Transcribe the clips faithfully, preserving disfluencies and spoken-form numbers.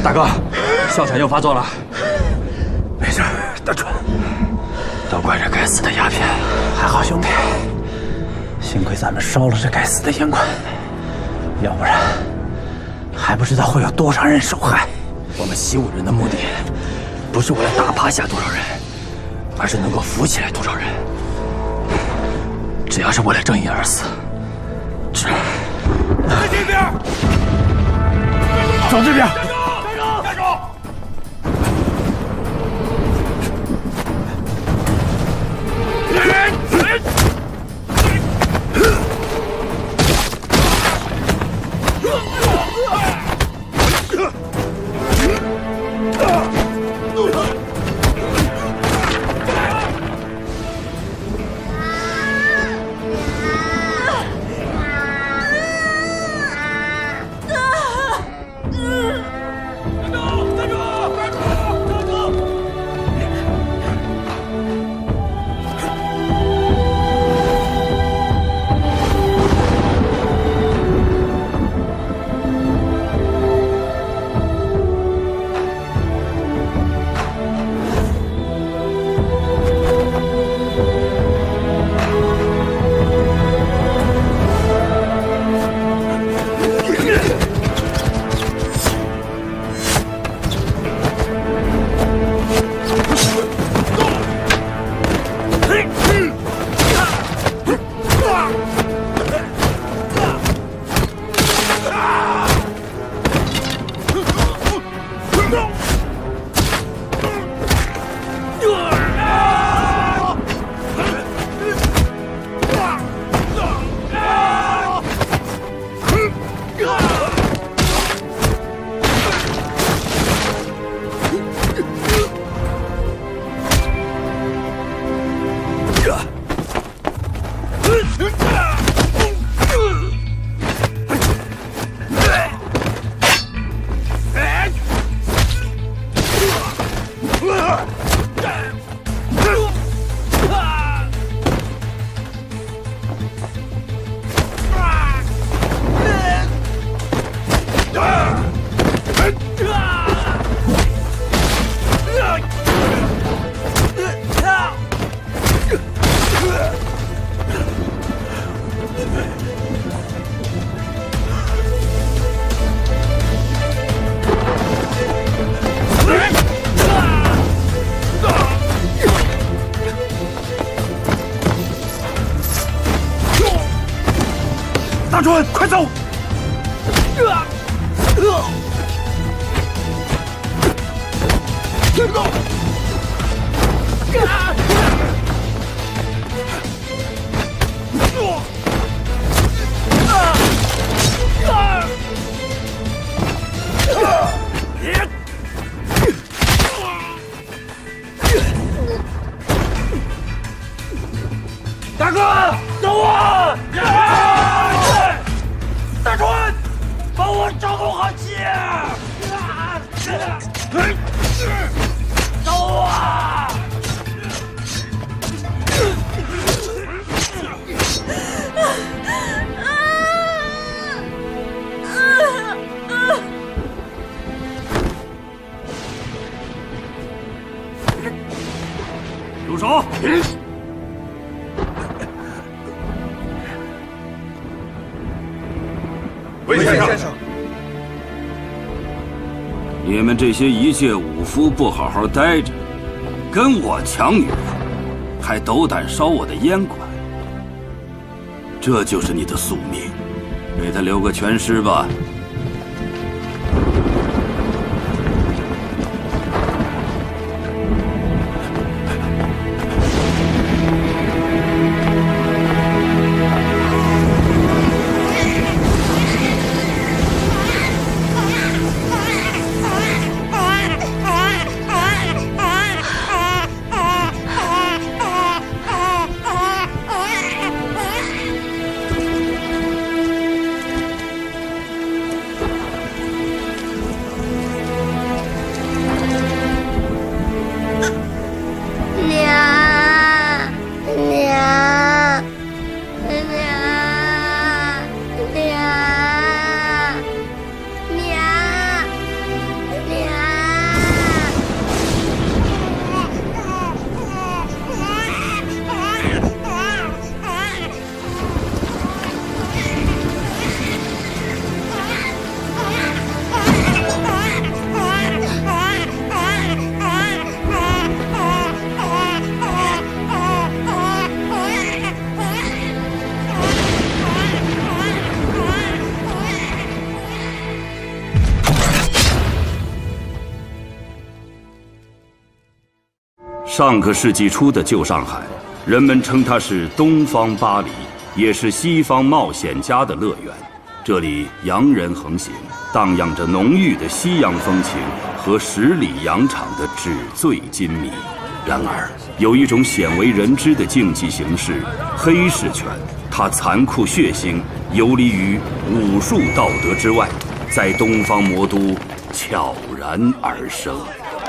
大哥，哮喘又发作了。 没事，大川。都怪这该死的鸦片，还好兄弟，幸亏咱们烧了这该死的烟馆，要不然还不知道会有多少人受害。我们习武人的目的，不是为了打趴下多少人，而是能够扶起来多少人。只要是为了正义而死，只在这边， 走这边。 站住！ 大川，快走！ 别动！ 大哥，等我！大川，帮我照顾好气！走啊！ 住手！ 魏先生， 你们这些一介武夫不好好待着，跟我抢女人，还斗胆烧我的烟馆，这就是你的宿命，给他留个全尸吧。 上个世纪初的旧上海，人们称它是东方巴黎，也是西方冒险家的乐园。这里洋人横行，荡漾着浓郁的西洋风情和十里洋场的纸醉金迷。然而，有一种鲜为人知的竞技形式——黑式拳，它残酷血腥，游离于武术道德之外，在东方魔都悄然而生。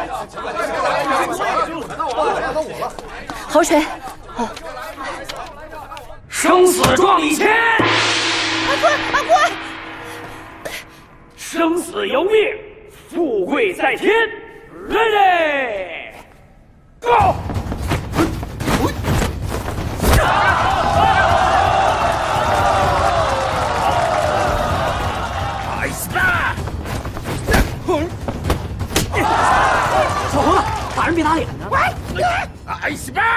侯锤， 哦，生死状里签。 阿贵，阿贵， 生死由命，富贵在天。Ready, go！ 小猴子，打人别打脸呢！ 哎西吧！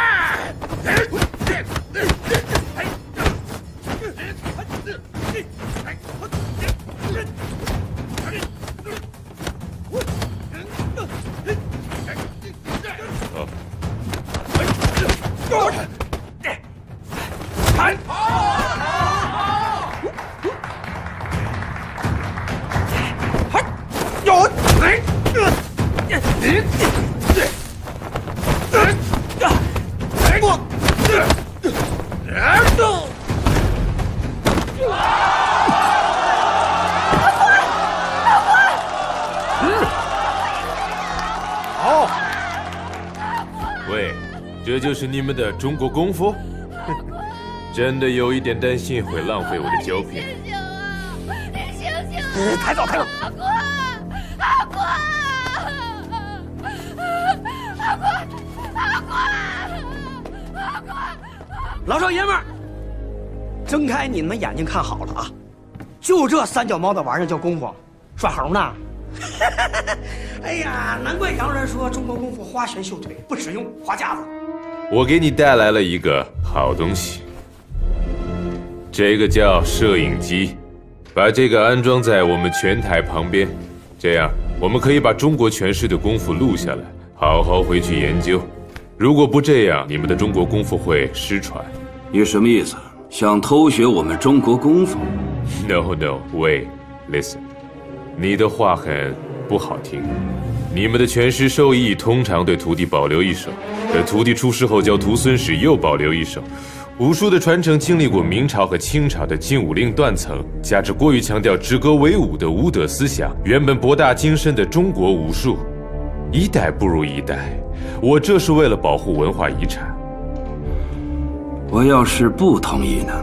这就是你们的中国功夫？真的有一点担心会浪费我的胶片。 醒啊！你醒醒啊！ 抬走，抬走！ 阿贵，阿贵，阿贵，阿贵，阿贵！ 老少爷们儿，睁开你们眼睛看好了啊！就这三脚猫的玩意儿叫功夫，耍猴呢？哎呀，难怪洋人说中国功夫花拳绣腿不实用，花架子。 我给你带来了一个好东西，这个叫摄影机，把这个安装在我们拳台旁边，这样我们可以把中国拳师的功夫录下来，好好回去研究。如果不这样，你们的中国功夫会失传。 你什么意思？想偷学我们中国功夫 ？No no， 喂 ，listen， 你的话很不好听。你们的拳师授意通常对徒弟保留一手，等徒弟出师后教徒孙时又保留一手。武术的传承经历过明朝和清朝的禁武令断层，加之过于强调止戈为武的武德思想，原本博大精深的中国武术，一代不如一代。我这是为了保护文化遗产。 我要是不同意呢？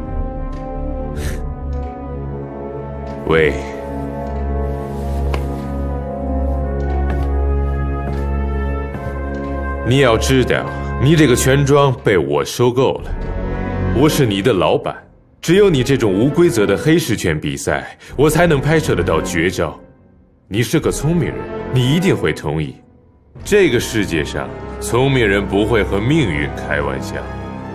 喂。你要知道，你这个拳庄被我收购了，我是你的老板。只有你这种无规则的黑式拳比赛，我才能拍摄得到绝招。你是个聪明人，你一定会同意。这个世界上，聪明人不会和命运开玩笑。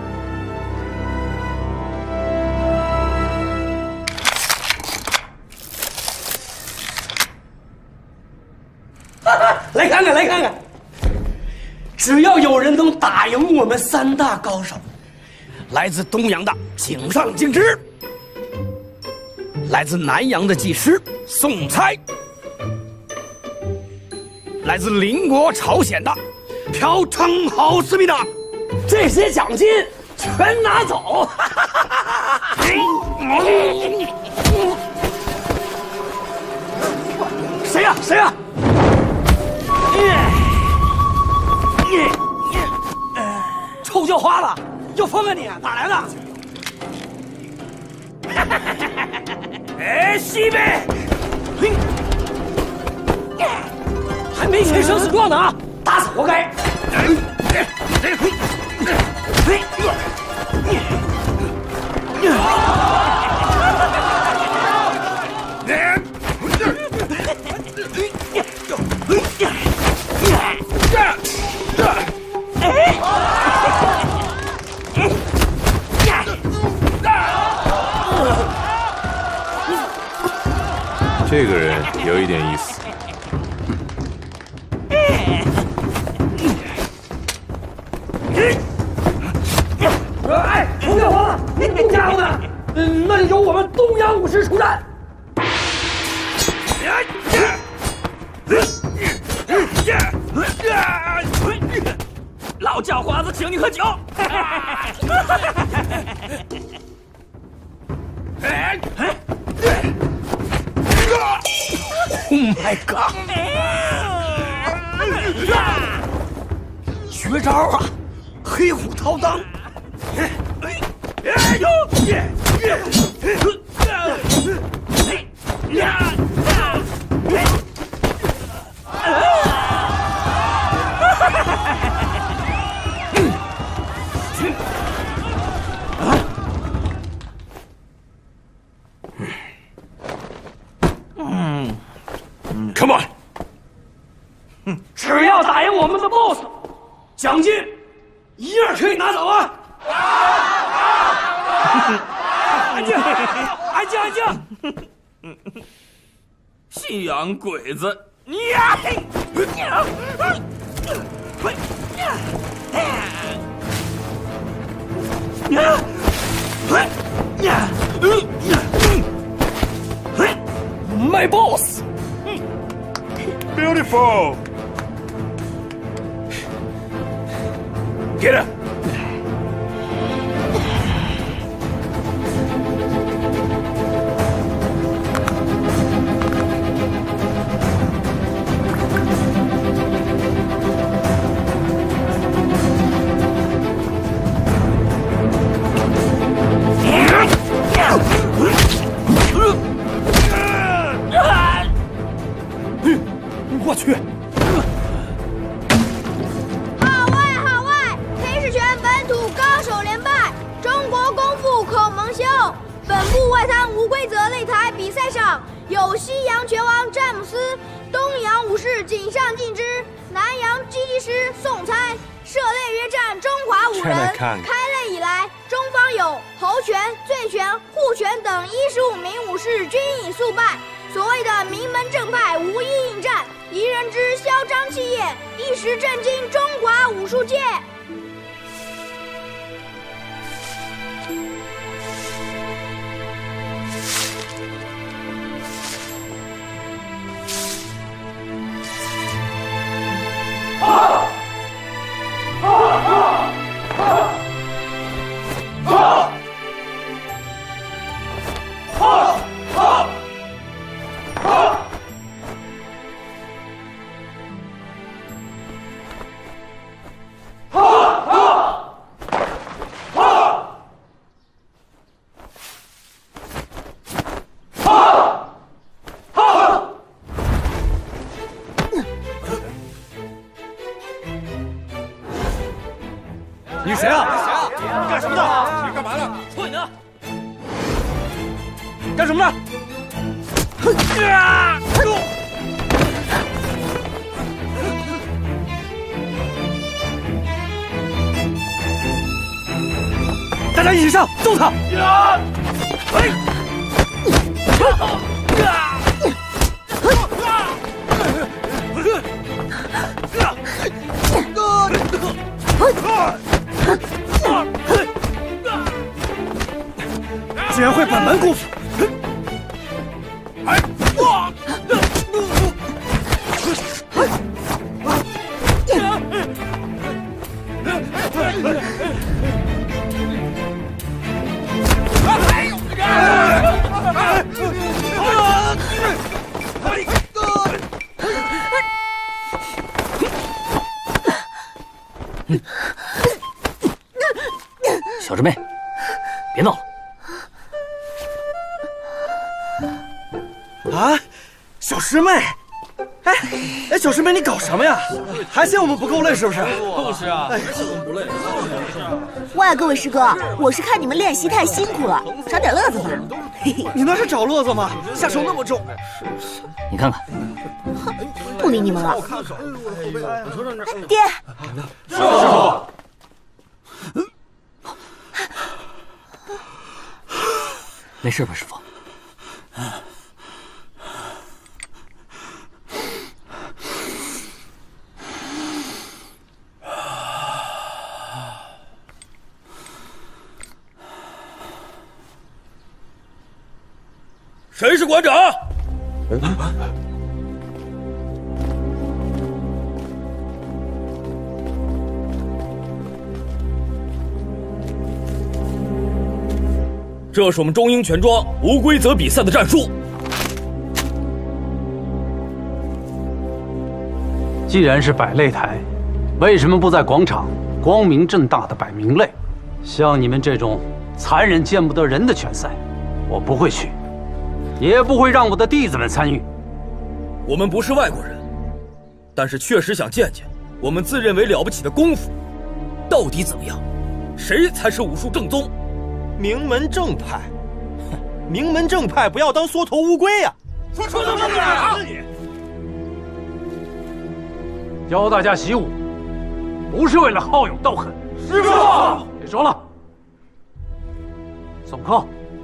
来看看，来看看。只要有人能打赢我们三大高手，来自东洋的井上敬之，来自南洋的技师宋猜，来自邻国朝鲜的朴成好思密达，这些奖金全拿走！谁呀？谁呀？臭叫花子，要疯啊你！哪来的？哎，西北，还没签生死状呢啊！打死活该！ 这个人有一点意思。 嗯，那里由我们东洋武师出战。 老叫花子请你喝酒。 Oh my god！ 绝招啊，黑虎掏裆！ Come on！ 只要打赢我们的 boss， 奖金一样可以拿走啊！安静，安静，安静！ 信仰鬼子！ 呀！My boss! Beautiful! Get up! 开擂以来，中方有侯拳、醉拳、护拳等一十五名武士均已速败。所谓的名门正派无一应战，一人之嚣张气焰，一时震惊中华武术界。 啊！啊啊！ 啊！啊！啊！啊！ 你谁啊？ 干什么的？你干嘛呢？ 退呢！ 干什么呢？ 啊！ 大家一起上，揍他！ 呀！哎！ 竟然会本门功夫！ 哎！哇！ 小师妹，别闹了。 啊，小师妹，哎哎，小师妹，你搞什么呀？还嫌我们不够累是不是？ 就是啊， 哎， 不累。 喂，各位师哥，我是看你们练习太辛苦了，找点乐子吧。 你那是找乐子吗？下手那么重。 你看看， 哼，不理你们了。爹， 师傅， 没事吧，师傅？ 谁是馆长？这是我们中英拳庄无规则比赛的战术。 既然是摆擂台，为什么不在广场光明正大的摆明擂？像你们这种残忍见不得人的拳赛，我不会去，也不会让我的弟子们参与。 我们不是外国人，但是确实想见见我们自认为了不起的功夫到底怎么样，谁才是武术正宗？ 名门正派，名门正派不要当缩头乌龟呀！ 说说什么啊？ 教大家习武，不是为了好勇斗狠。 师傅， 别说了，送课。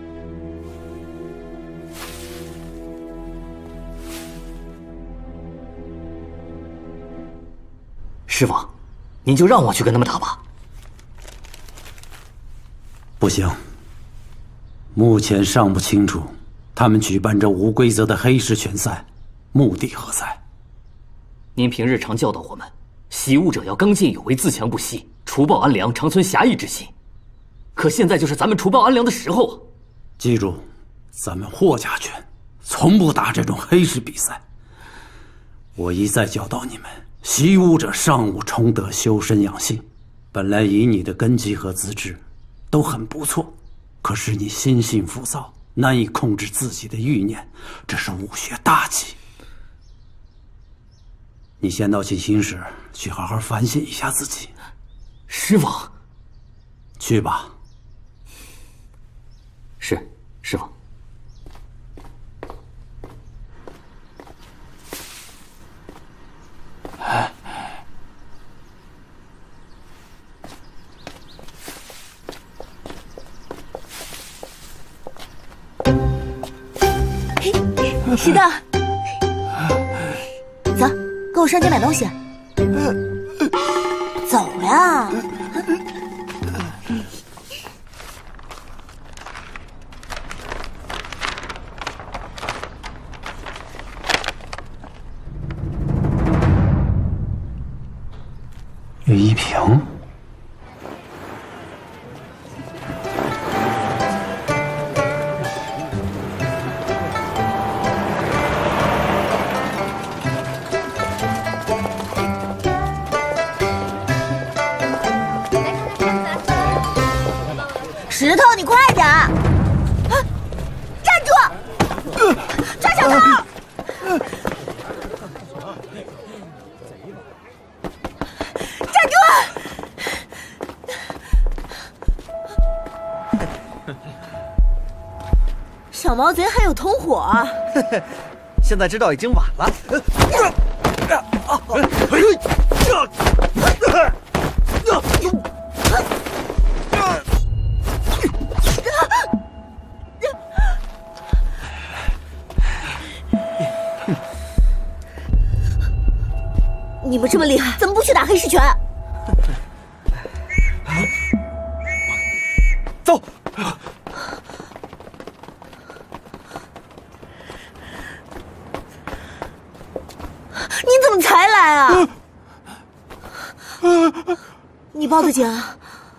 师傅，您就让我去跟他们打吧。 不行，目前尚不清楚他们举办这无规则的黑市拳赛目的何在。 您平日常教导我们，习武者要刚劲有为，自强不息，除暴安良，长存侠义之心。可现在就是咱们除暴安良的时候啊！ 记住，咱们霍家拳从不打这种黑市比赛。我一再教导你们，习武者上武崇德，修身养性。本来以你的根基和资质都很不错，可是你心性浮躁，难以控制自己的欲念，这是武学大忌。你先到静心室去好好反省一下自己。 师傅， 去吧。 是，师傅。 是的，走，跟我上街买东西。走呀！ 于一平。 石头，你快点！啊，站住！抓小偷！站住！小毛贼还有同伙啊！ 现在知道已经晚了。 你们这么厉害，怎么不去打黑市拳？ 走。 你怎么才来啊？你报的警啊？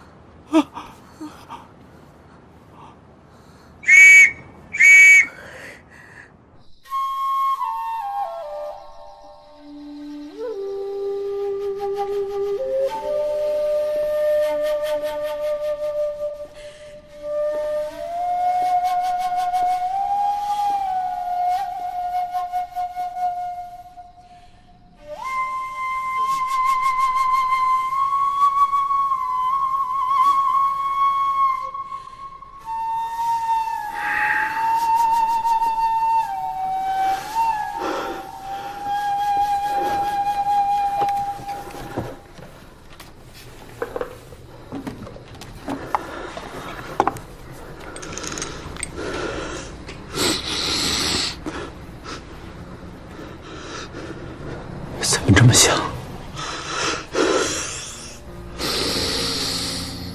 怎么这么像？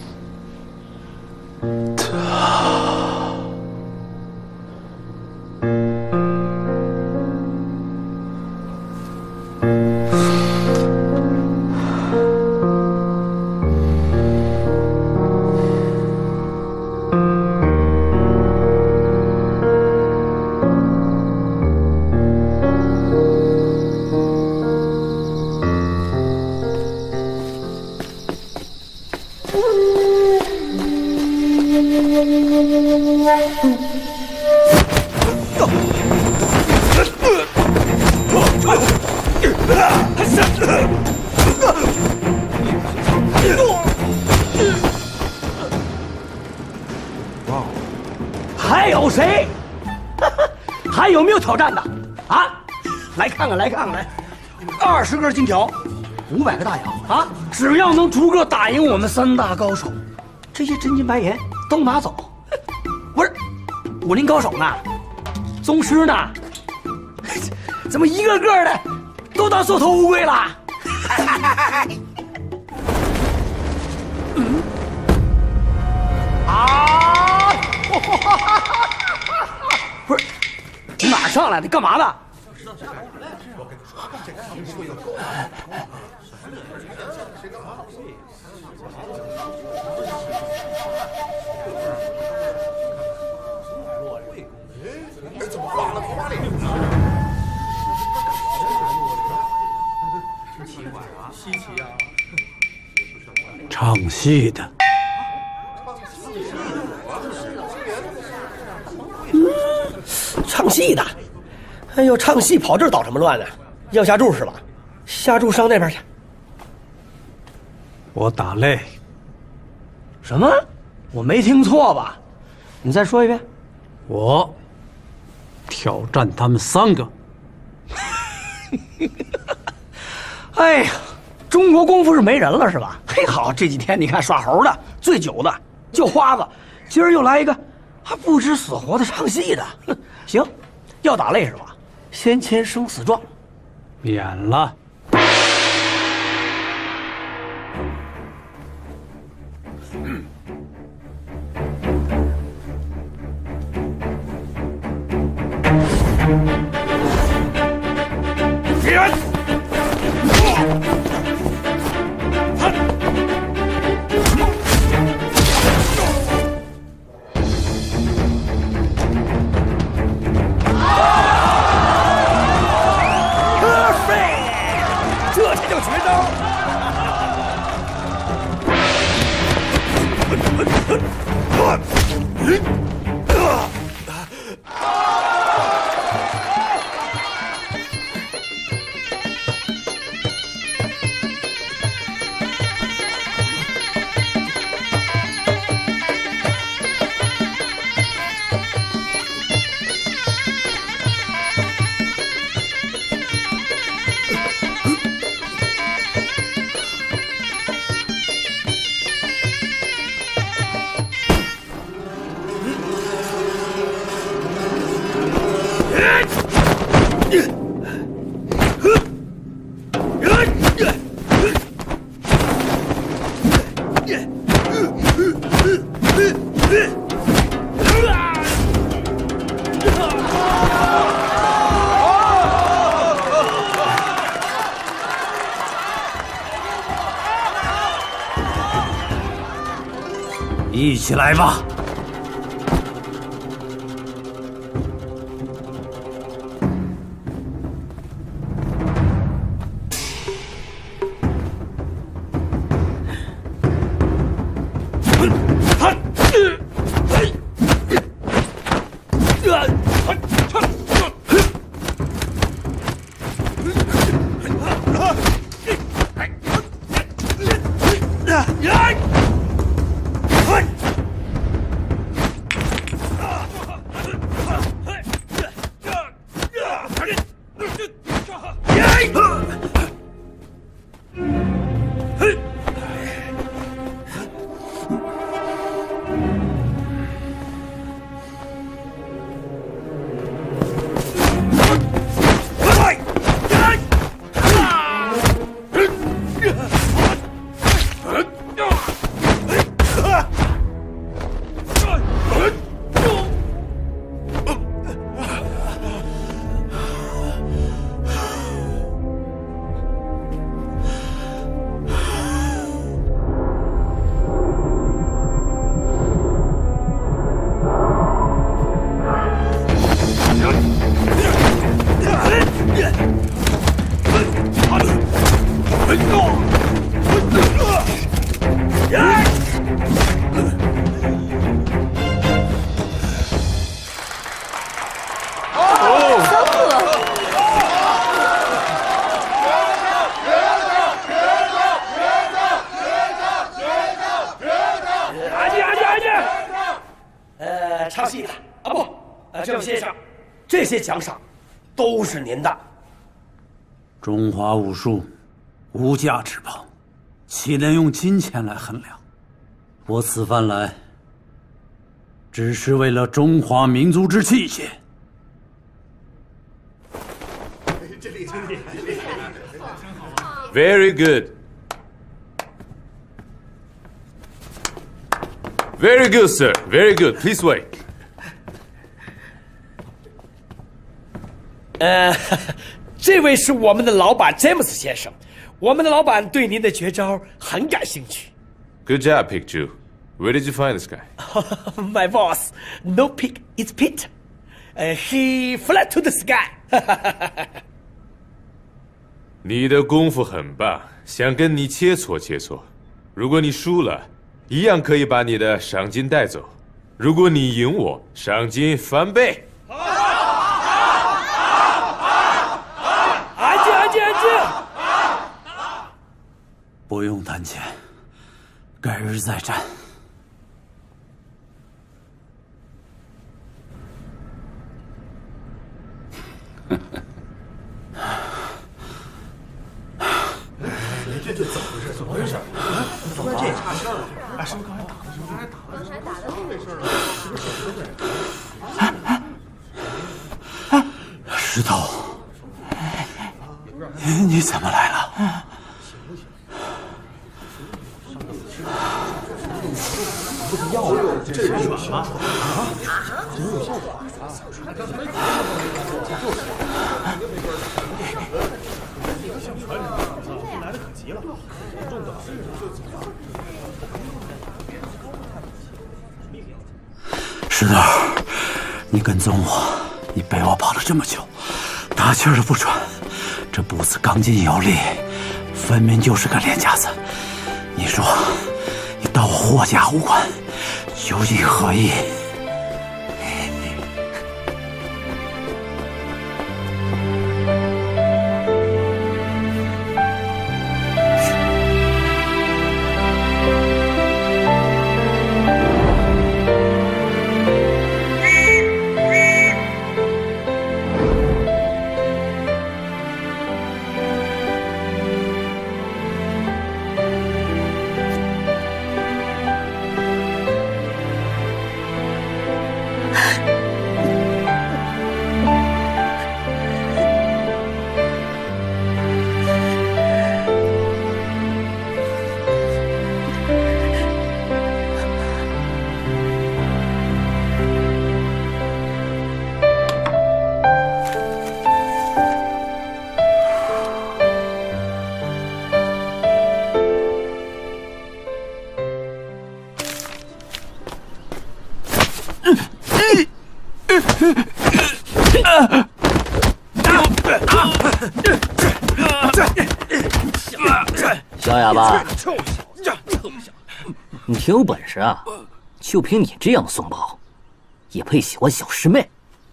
他。 还有没有挑战的？啊，来看看，来看看，来，二十根金条，五百个大洋啊！只要能逐个打赢我们三大高手，这些真金白银都拿走。不是，武林高手呢？宗师呢？怎么一个个的都当缩头乌龟了？嗯啊！不是，你哪上来的？干嘛的？ 怎么放了花里？稀奇啊！ 唱戏的。 嗯，唱戏的。哎呦，唱戏跑这儿捣什么乱呢？要下注是吧？下注上那边去。 我打擂。 什么？我没听错吧？你再说一遍。 我挑战他们三个。 哎呀，中国功夫是没人了是吧？嘿，好，这几天你看耍猴的、醉酒的、叫花子，今儿又来一个还不知死活的唱戏的。行，要打擂是吧？先签生死状。 免了。 嗯。起来！ 这才叫绝招！ 一起来吧！ 这些奖赏都是您的。 中华武术无价之宝，岂能用金钱来衡量？我此番来，只是为了中华民族之气节。 Very good. Very good, sir. Very good. Please wait. 呃，这位是我们的老板詹姆斯先生，我们的老板对您的绝招很感兴趣。 Good job, Pikachu. Where did you find this guy? My boss, no pick, it's Pete. Uh, he fly to the sky. 你的功夫很棒，想跟你切磋切磋。如果你输了，一样可以把你的赏金带走；如果你赢我，赏金翻倍。 安静，安静，安静！ 不用谈钱，改日再战。 这这怎么回事？怎么回事？怎么这也差线了？哎，是不是刚才打的？是不是刚才打的？刚才打的怎么回事了？是不是手的？ 石头，你怎么来了？ 不是药了，这是软吗？啊？怎么有效果？来得可急了，重的是石头，你跟踪我，你背我跑了这么久，大气儿都不喘，这步子刚劲有力，分明就是个练家子。你说，你到我霍家武馆，究竟何意？ 小哑巴，你挺有本事啊！就凭你这样的怂包，也配喜欢小师妹？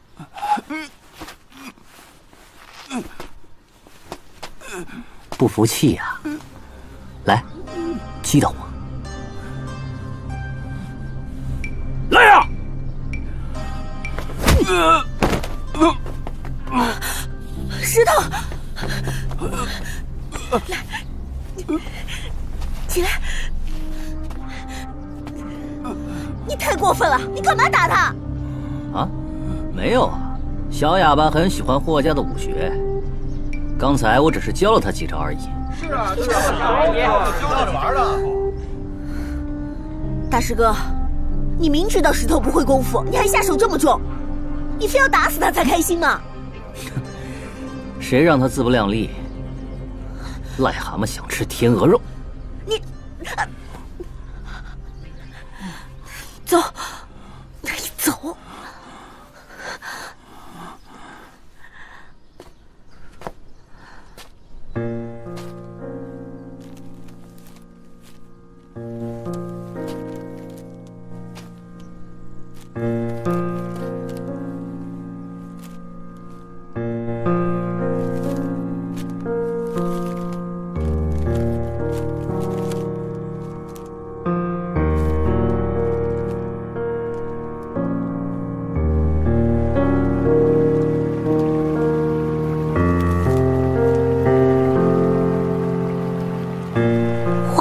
不服气呀？来，击倒我！ 来呀！ 石头，来，起来！你太过分了！你干嘛打他？ 啊，没有啊，小哑巴很喜欢霍家的武学，刚才我只是教了他几招而已。 是啊，就是教着玩的。 大师哥，你明知道石头不会功夫，你还下手这么重，你非要打死他才开心吗？ 谁让他自不量力？癞蛤蟆想吃天鹅肉。 你，走，走。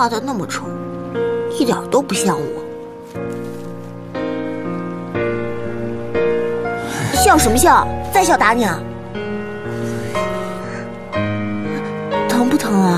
画的那么丑，一点都不像我。笑什么笑？再笑打你啊！疼不疼啊？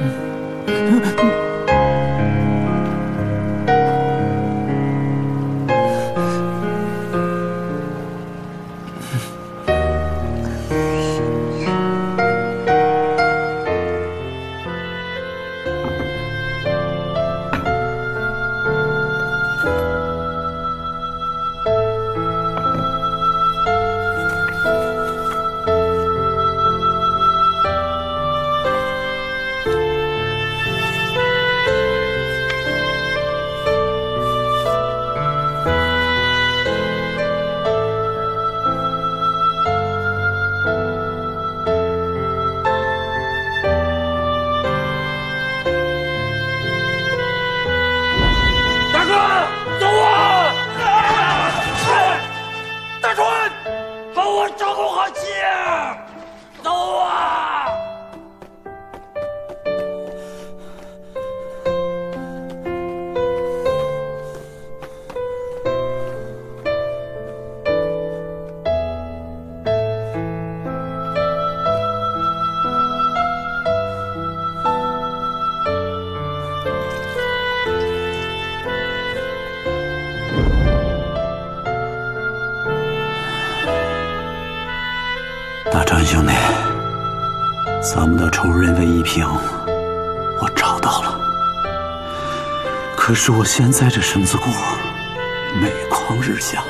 大川兄弟，咱们的仇人魏一平，我找到了。可是我现在这身子骨每况日下，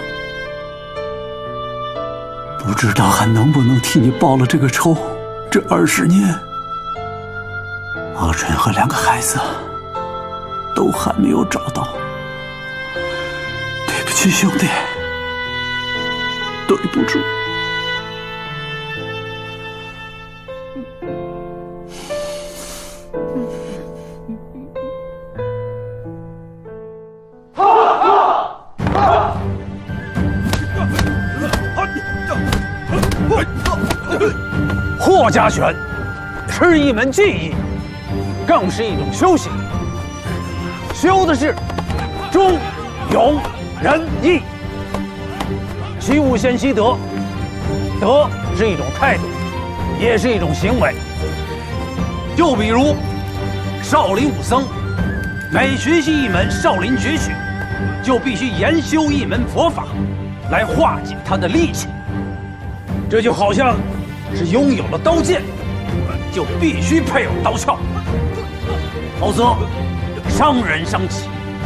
不知道还能不能替你报了这个仇。这二十年，阿春和两个孩子都还没有找到。对不起，兄弟，对不住。 霍家拳是一门技艺，更是一种修行，修的是忠、勇、仁、义。习武先习德，德是一种态度，也是一种行为。就比如少林武僧，每学习一门少林绝学，就必须研修一门佛法，来化解他的戾气。这就好像是拥有了刀剑，就必须配有刀鞘，否则伤人伤己。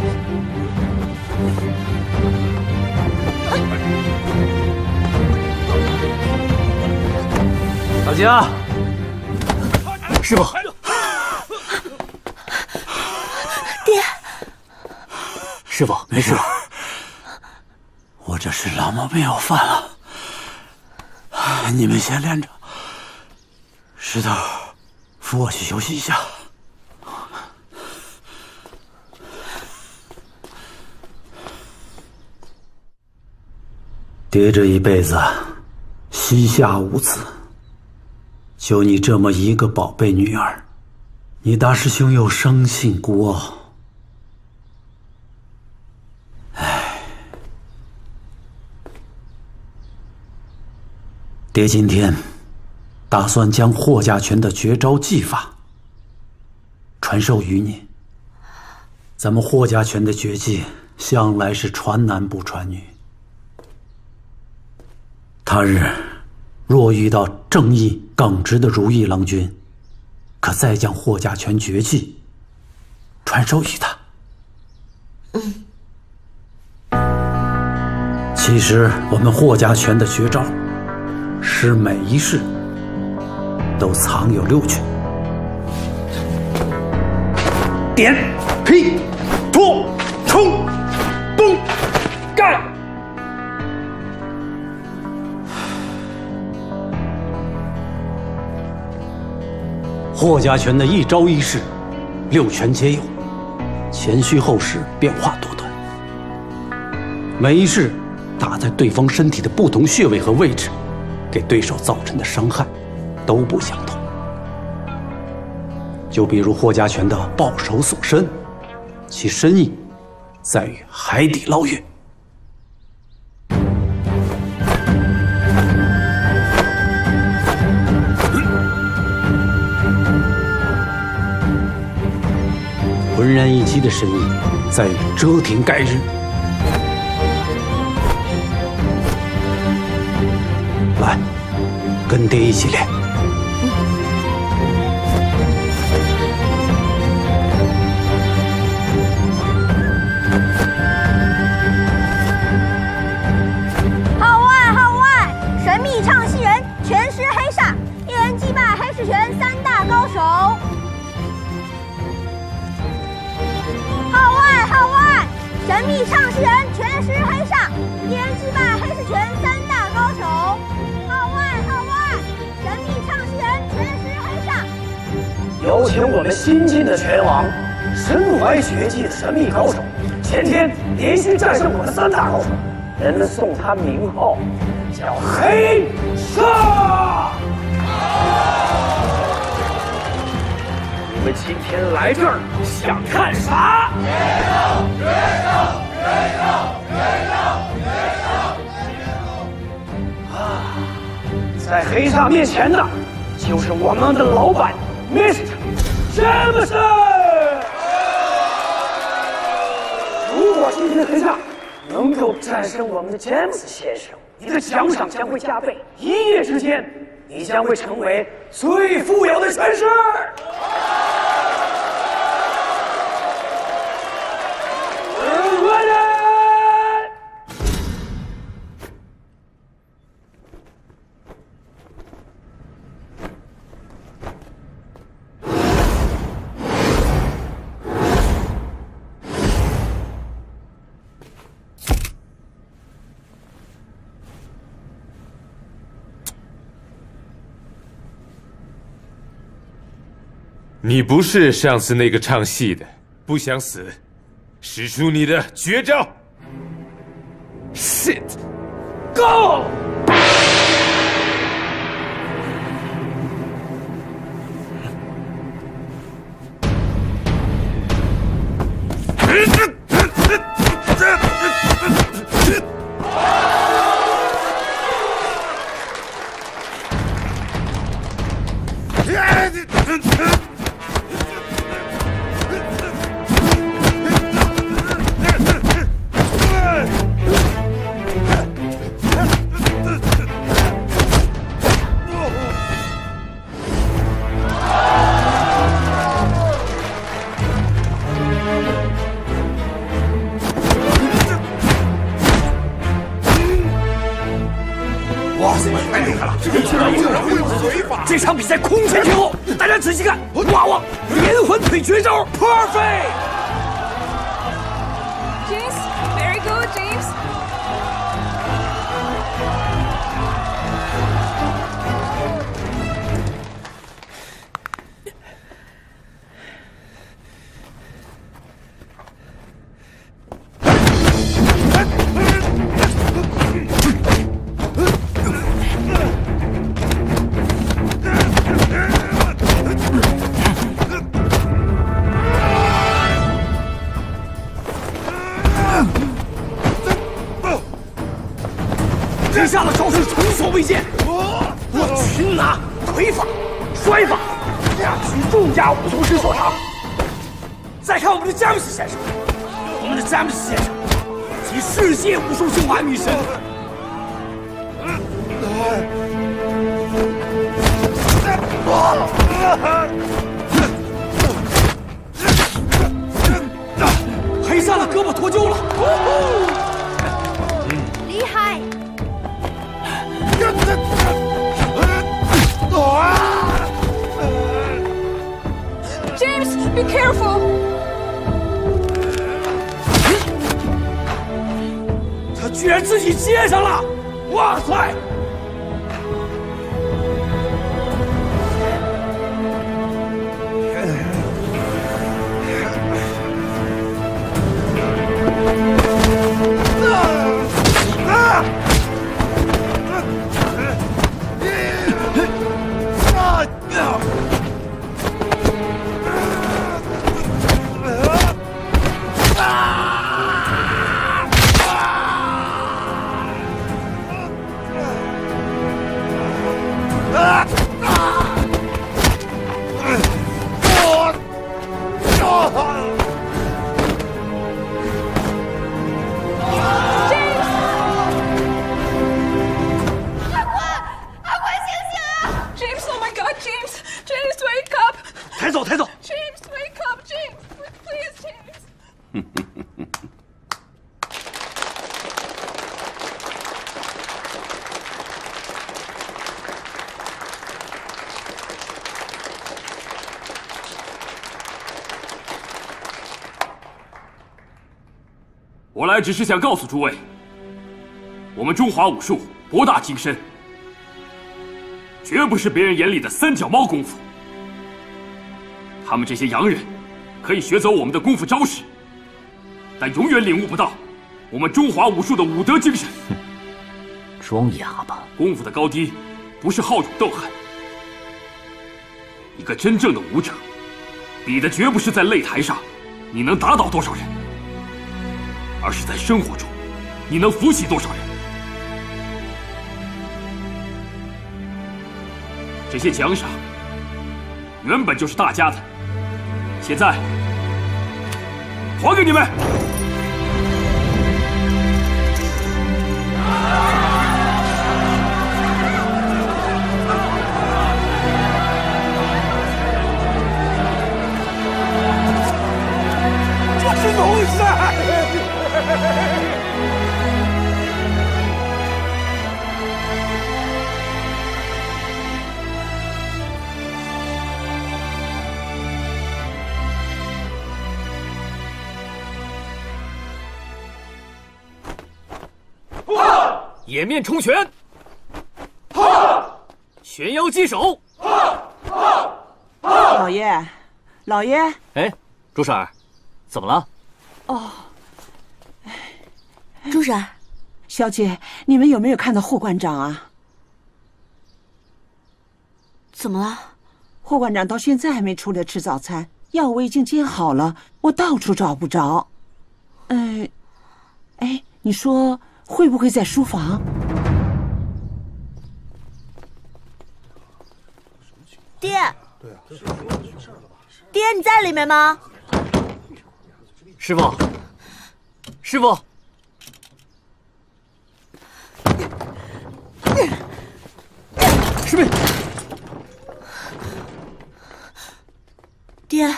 大家， 师傅， 爹， 师傅没事吧？ 我这是老毛病又犯了。你们先练着，石头，扶我去休息一下。爹这一辈子膝下无子，就你这么一个宝贝女儿，你大师兄又生性孤傲。爹今天打算将霍家拳的绝招技法传授于你。咱们霍家拳的绝技向来是传男不传女，他日若遇到正义耿直的如意郎君，可再将霍家拳绝技传授于他。 嗯。 其实我们霍家拳的绝招是每一式都藏有六拳：点、劈、拖、冲、崩、盖。霍家拳的一招一式，六拳皆有，前虚后实，变化多端。每一式打在对方身体的不同穴位和位置，给对手造成的伤害都不相同。 就比如霍家拳的抱手所伸，其深意在于海底捞月。浑然一击的深意在于遮天盖日。来，跟爹一起练。 号外号外！神秘唱戏人拳师黑煞，一人击败黑式拳三大高手。号外号外！神秘唱戏人拳师黑煞，一人击败黑式拳三大高手。号外号外！神秘唱戏人拳师黑煞。 有请我们新晋的拳王，身怀绝技的神秘高手，前天连续战胜我们三大高手，人们送他名号叫黑煞。你们今天来这儿想看啥？决胜！决胜！决胜！决胜！啊，在黑煞面前的，就是我们的老板 Mister Jameson。如果今天的黑煞能够战胜我们的詹姆斯先生，你的奖赏将会加倍，一夜之间，你将会成为最富有的拳师。 你不是上次那个唱戏的，不想死，使出你的绝招。Shit， Go！ 这场比赛空前绝后，大家仔细看，哇哇，连环腿绝招 ，perfect。 James, very good, James. 这下的招式前所未见，我擒拿、腿法、摔法，两举重甲武术师所长。再看我们的詹姆斯先生，我们的詹姆斯先生集世界武术精华于一身。黑煞的胳膊脱臼了， 厉害！ James, be careful. 他居然自己接上了！哇塞！ 走，抬走。 James, wake up, James, please, James. 我来只是想告诉诸位，我们中华武术博大精深，绝不是别人眼里的三脚猫功夫。他们这些洋人可以学走我们的功夫招式，但永远领悟不到我们中华武术的武德精神。 装哑巴！ 功夫的高低不是好勇斗狠，一个真正的武者，比的绝不是在擂台上你能打倒多少人，而是在生活中你能扶起多少人。这些奖赏原本就是大家的，现在还给你们。 这是农赛。 掩面冲拳，旋腰击手。 老爷，老爷， 哎，朱婶儿，怎么了？ 哦， 朱婶儿， 小姐，你们有没有看到霍馆长啊？ 怎么了？ 霍馆长到现在还没出来吃早餐，药我已经煎好了，我到处找不着。嗯、呃，哎，你说会不会在书房？ 爹，爹，你在里面吗？ 师傅，师傅，师妹， 爹，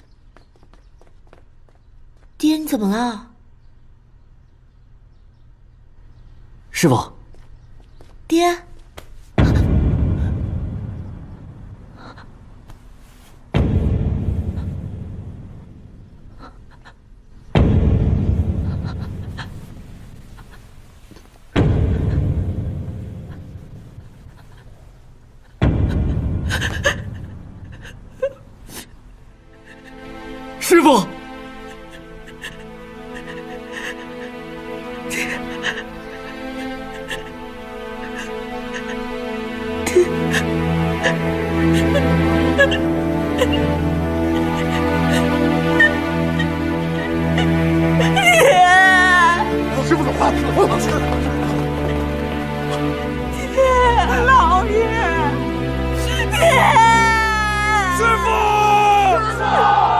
爹，你怎么了？ 师傅， 爹， 师傅。 师傅怎么了？我老师， 爹，老爷， 爹，师傅，师傅。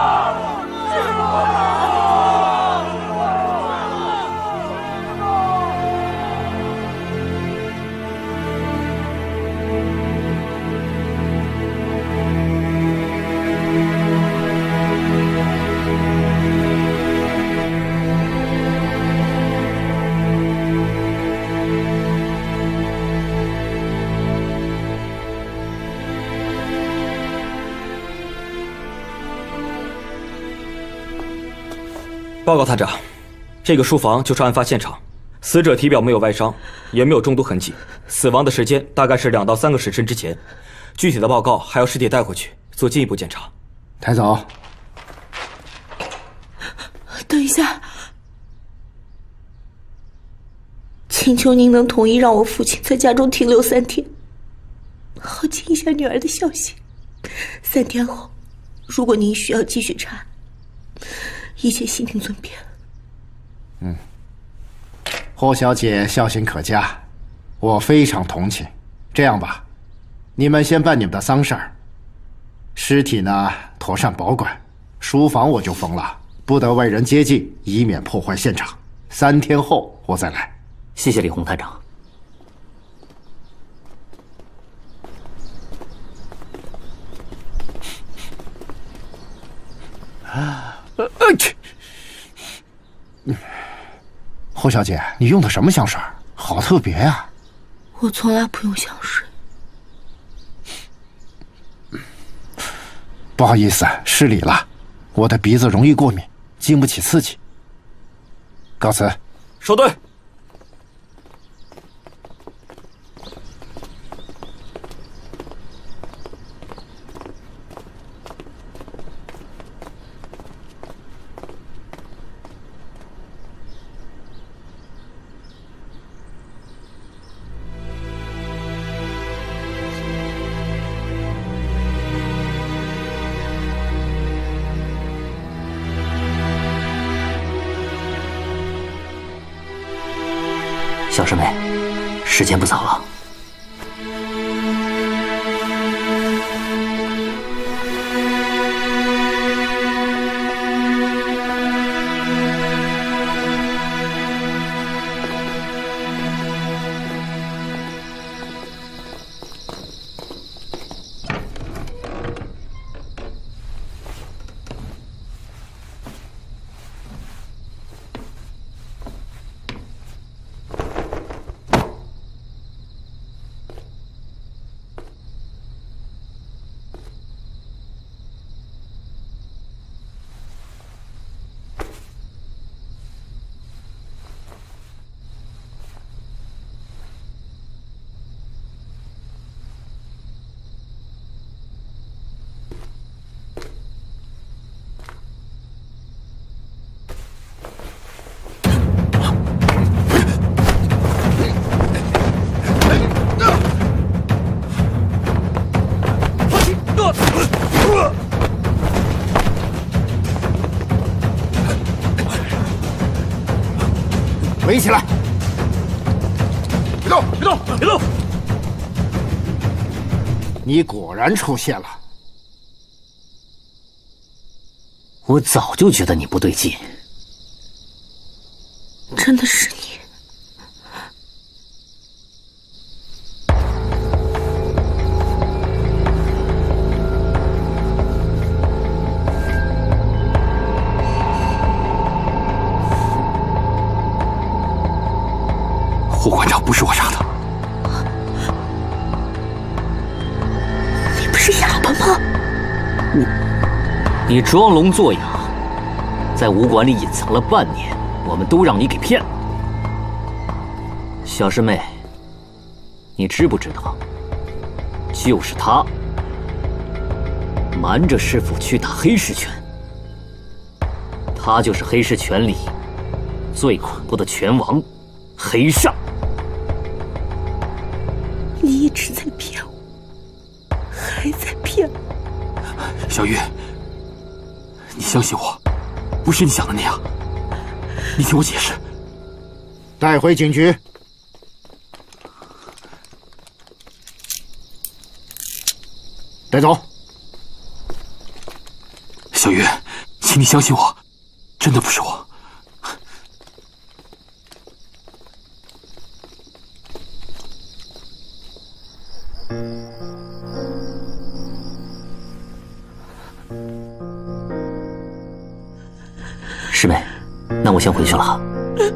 报告探长，这个书房就是案发现场，死者体表没有外伤，也没有中毒痕迹，死亡的时间大概是两到三个时辰之前。具体的报告还要尸体带回去做进一步检查。 抬走。 等一下，请求您能同意让我父亲在家中停留三天，好尽一下女儿的孝心。三天后，如果您需要继续查，一切悉听尊便。 嗯，霍小姐孝心可嘉，我非常同情。这样吧，你们先办你们的丧事儿，尸体呢妥善保管，书房我就封了，不得外人接近，以免破坏现场。三天后我再来。 谢谢李洪探长。 呃去！侯小姐，你用的什么香水？好特别呀！ 我从来不用香水。 不好意思，失礼了，我的鼻子容易过敏，经不起刺激。告辞。 收队。 小师妹，时间不早了。 围起来！别动！ 别动！别动！ 你果然出现了。 我早就觉得你不对劲。 真的是你。 霍馆长不是我杀的。 你不是哑巴吗？ 你你装聋作哑，在武馆里隐藏了半年，我们都让你给骗了。小师妹，你知不知道？就是他瞒着师傅去打黑石拳，他就是黑石拳里最恐怖的拳王黑煞。 你一直在骗我，还在骗我。 小玉，你相信我，不是你想的那样。你听我解释。 带回警局。带走。 小玉，请你相信我，真的不是我。 师妹，那我先回去了哈。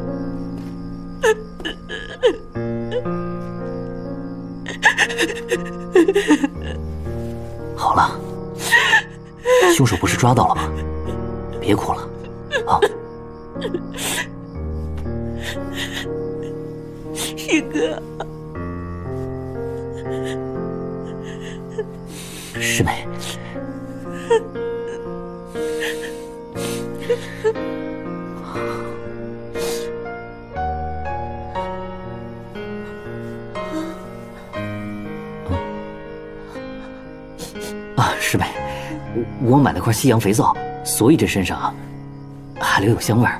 好了，凶手不是抓到了吗？别哭了，啊！ 师哥， 师妹。啊，师妹，我我买了块西洋肥皂，所以这身上啊还留有香味儿。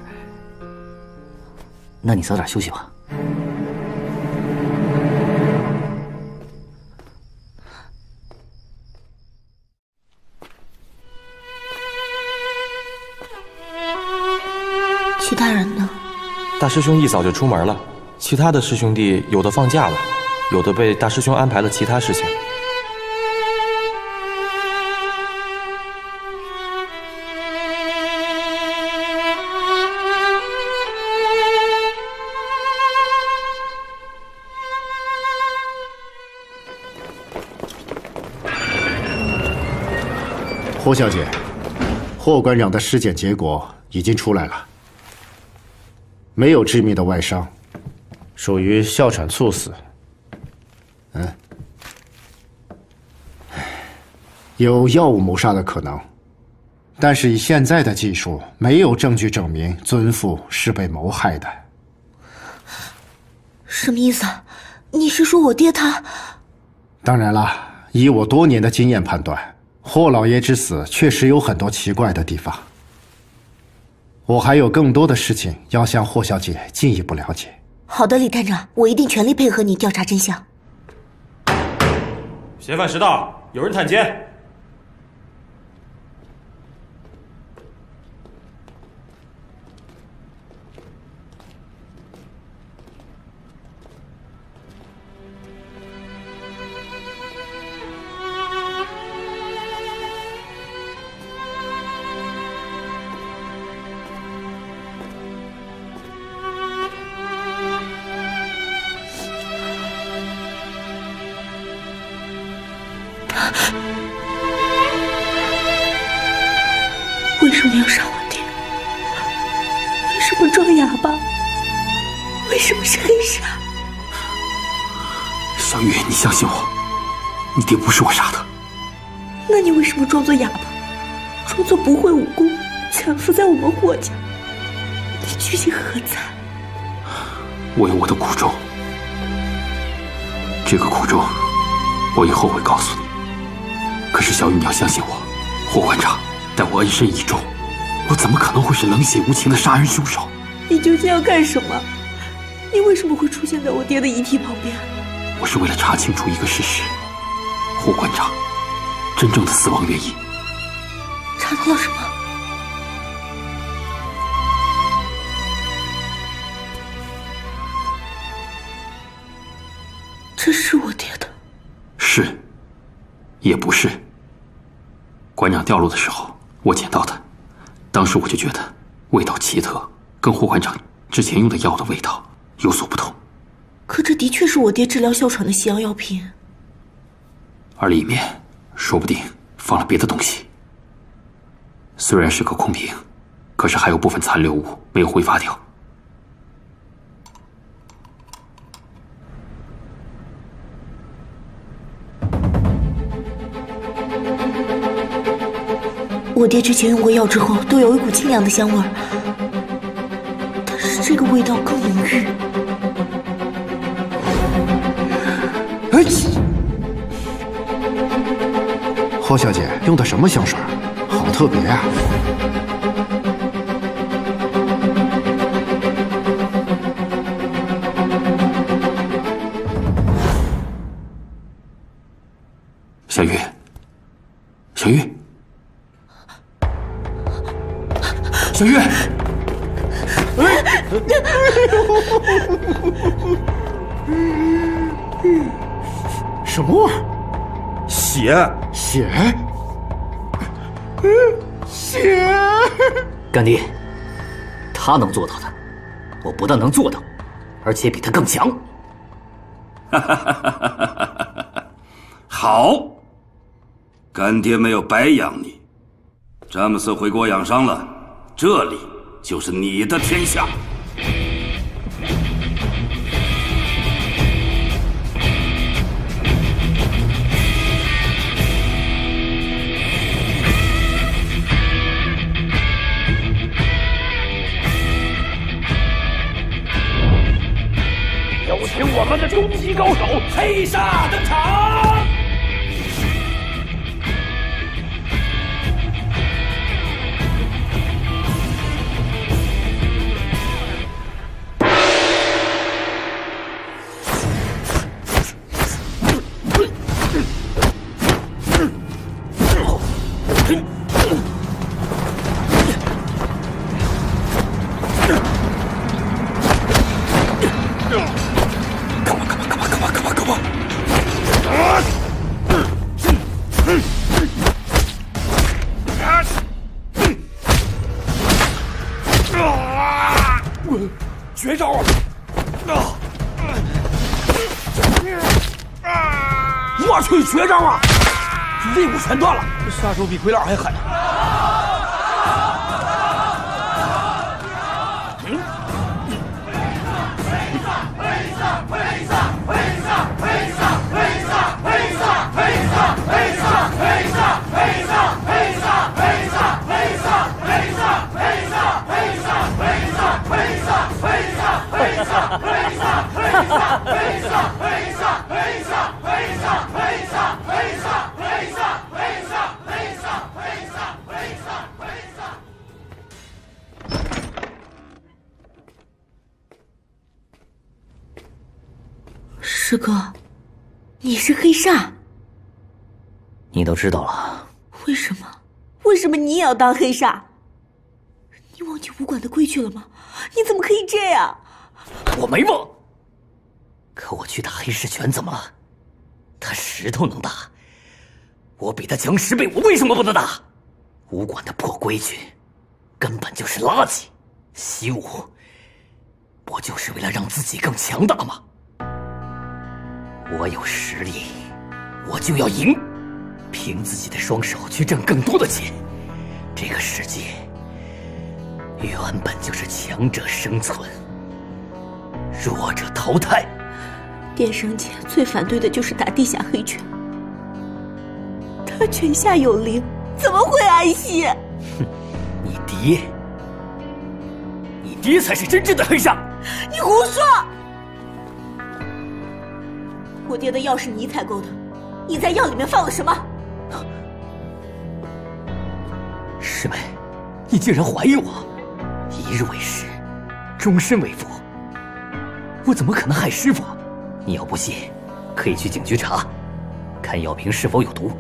那你早点休息吧。 其他人呢？ 大师兄一早就出门了，其他的师兄弟有的放假了，有的被大师兄安排了其他事情。 霍小姐，霍馆长的尸检结果已经出来了，没有致命的外伤，属于哮喘猝死。嗯，有药物谋杀的可能，但是以现在的技术，没有证据证明尊父是被谋害的。 什么意思啊？你是说我爹他？ 当然了，以我多年的经验判断，霍老爷之死确实有很多奇怪的地方。我还有更多的事情要向霍小姐进一步了解。 好的，李探长，我一定全力配合你调查真相。 嫌犯迟到，有人探监。 为什么要杀我爹？为什么装哑巴？为什么是黑纱？ 小雨，你相信我，你爹不是我杀的。 那你为什么装作哑巴，装作不会武功，潜伏在我们霍家？你居心何在？ 我有我的苦衷，这个苦衷我以后会告诉你。可是小雨，你要相信我，霍馆长待我恩深义重，我怎么可能会是冷血无情的杀人凶手？ 你究竟要干什么？你为什么会出现在我爹的遗体旁边？ 我是为了查清楚一个事实，霍馆长真正的死亡原因。 查到了什么？这是我爹的。 是，也不是。馆长掉落的时候，我捡到的，当时我就觉得味道奇特，跟霍馆长之前用的药的味道有所不同。 可这的确是我爹治疗哮喘的西洋药品， 而里面说不定放了别的东西。虽然是个空瓶，可是还有部分残留物没有挥发掉。 我爹之前用过药之后，都有一股清凉的香味儿，但是这个味道更浓郁。 哎，霍小姐用的什么香水？好特别啊！ 小玉，小玉。小玉， 什么味儿？ 血， 血，血！ 干爹，他能做到的，我不但能做到，而且比他更强。 好，干爹没有白养你。詹姆斯回国养伤了。这里就是你的天下。 有请我们的终极高手黑纱登场。绝招！我去，绝招啊！ 肋骨全断了， 下手比鬼佬还狠。 嗯。 师哥，你是黑煞， 你都知道了。 为什么？为什么你也要当黑煞？你忘记武馆的规矩了吗？你怎么可以这样？ 我没忘。可我去打黑石拳怎么了？他石头能打，我比他强十倍，我为什么不能打？武馆的破规矩，根本就是垃圾。习武，不就是为了让自己更强大吗？ 我有实力，我就要赢，凭自己的双手去挣更多的钱。这个世界原本就是强者生存，弱者淘汰。 殿生姐最反对的就是打地下黑拳，他拳下有灵，怎么会安息？ 哼，你爹，你爹才是真正的黑煞！ 你胡说！ 我爹的药是你采购的，你在药里面放了什么？ 师妹，你竟然怀疑我！一日为师，终身为父，我怎么可能害师傅？你要不信，可以去警局查，看药瓶是否有毒。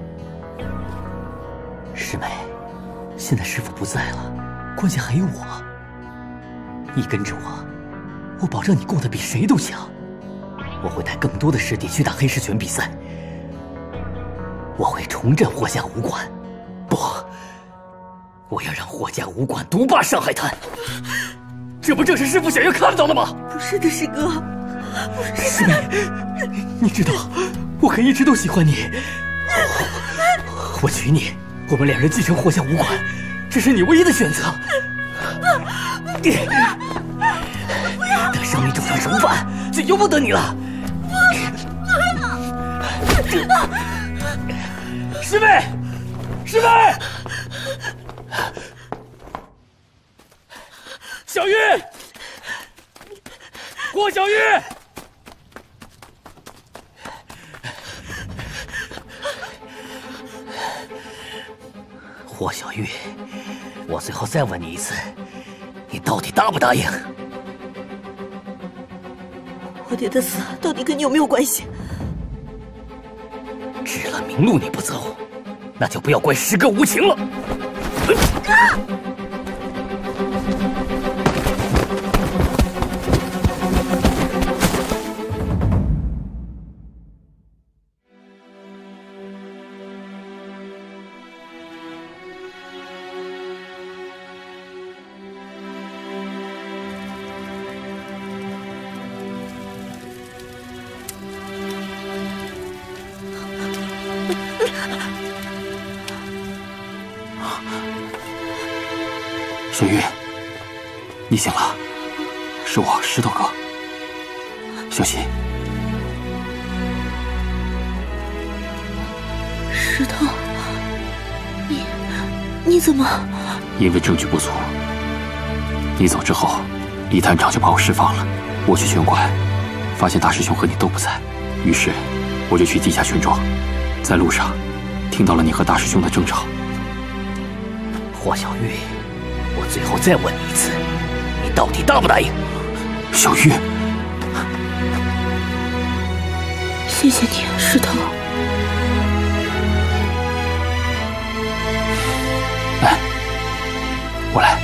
师妹，现在师傅不在了，关键还有我。你跟着我，我保证你过得比谁都强。 我会带更多的师弟去打黑石拳比赛，我会重振霍家武馆，不，我要让霍家武馆独霸上海滩。这不正是师父想要看到的吗？ 不是的，师哥，不是。 师妹，你知道，我可一直都喜欢你，我娶你，我们两人继承霍家武馆，这是你唯一的选择。 不要！ 等生米煮成熟饭，就由不得你了。 师妹，师妹，小玉，郭小玉，霍小玉，我最后再问你一次，你到底答不答应？ 我爹的死到底跟你有没有关系？ 指了明路你不走，那就不要怪师哥无情了。啊！ 小玉，你醒了，是我石头哥。小心！ 石头，你你怎么？ 因为证据不足，你走之后，李探长就把我释放了。我去拳馆，发现大师兄和你都不在，于是我就去地下拳庄，在路上听到了你和大师兄的争吵。 霍小玉。 我最后再问你一次，你到底答不答应？ 小玉， 谢谢你，石头。 来，我来。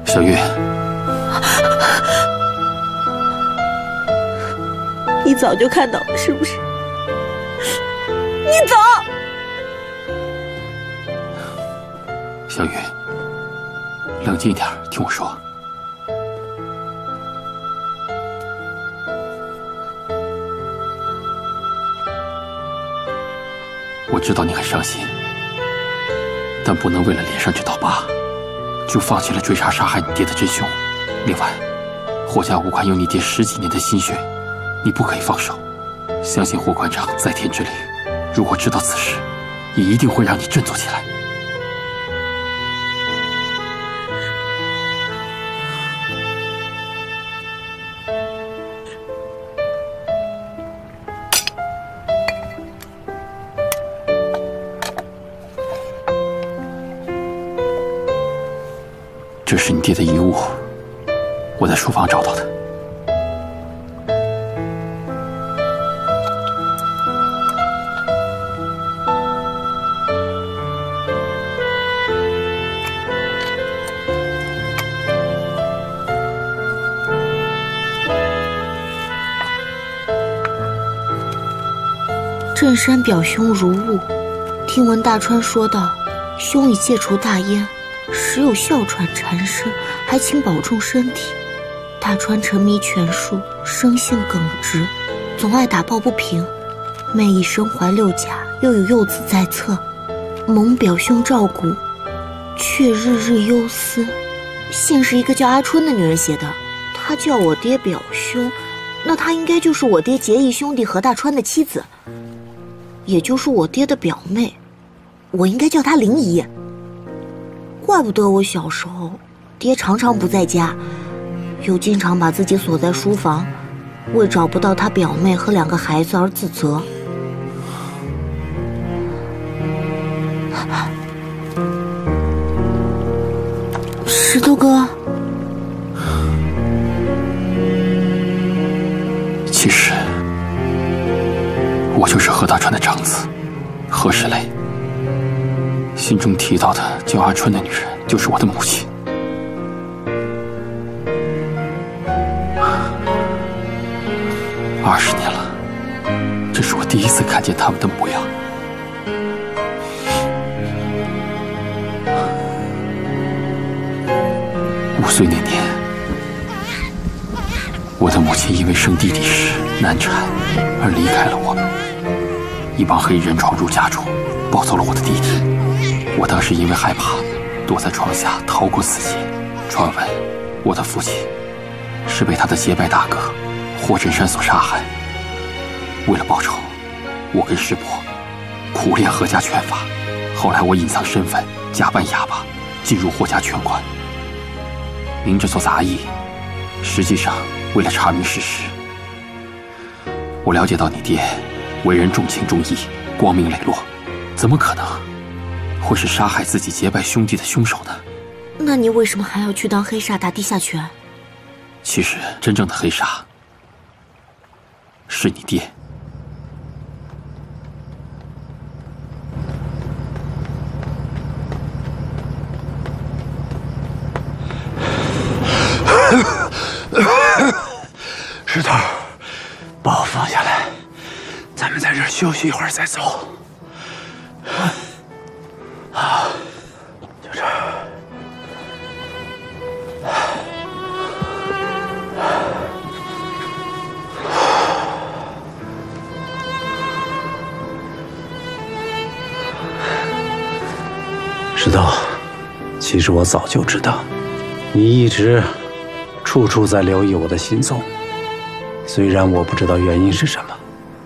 小玉， 你早就看到了，是不是？你走。 小玉，冷静一点，听我说。我知道你很伤心，但不能为了脸上这道疤，就放弃了追查杀害你爹的真凶。另外，霍家武馆有你爹十几年的心血，你不可以放手。相信霍馆长在天之灵，如果知道此事，也一定会让你振作起来。这是你爹的遗物，我在书房找到的。 镇山表兄如雾，听闻大川说道，兄已戒除大烟。时有哮喘缠身，还请保重身体。大川沉迷拳术，生性耿直，总爱打抱不平。妹已身怀六甲，又有幼子在侧，蒙表兄照顾，却日日忧思。信是一个叫阿春的女人写的，她叫我爹表兄，那她应该就是我爹结义兄弟何大川的妻子，也就是我爹的表妹。我应该叫她灵姨。怪不得我小时候，爹常常不在家，又经常把自己锁在书房，为找不到他表妹和两个孩子而自责。石头哥， 其实我就是何大川的长子何石雷。信中提到的叫阿春的女人，就是我的母亲。二十年了，这是我第一次看见他们的模样。五岁那年，我的母亲因为生弟弟时难产而离开了我们。一帮黑人闯入家中，抱走了我的弟弟。我当时因为害怕，躲在床下逃过死劫。传闻我的父亲是被他的结拜大哥霍振山所杀害。为了报仇，我跟师伯苦练何家拳法。后来我隐藏身份，假扮哑巴，进入霍家拳馆，明着做杂役，实际上为了查明事实。我了解到你爹为人重情重义，光明磊落，怎么可能会是杀害自己结拜兄弟的凶手呢？ 那你为什么还要去当黑煞打地下拳？ 其实真正的黑煞是你爹。 石头，把我放下来，咱们在这儿休息一会儿再走。啊，就这儿。石头，其实我早就知道，你一直处处在留意我的行踪，虽然我不知道原因是什么，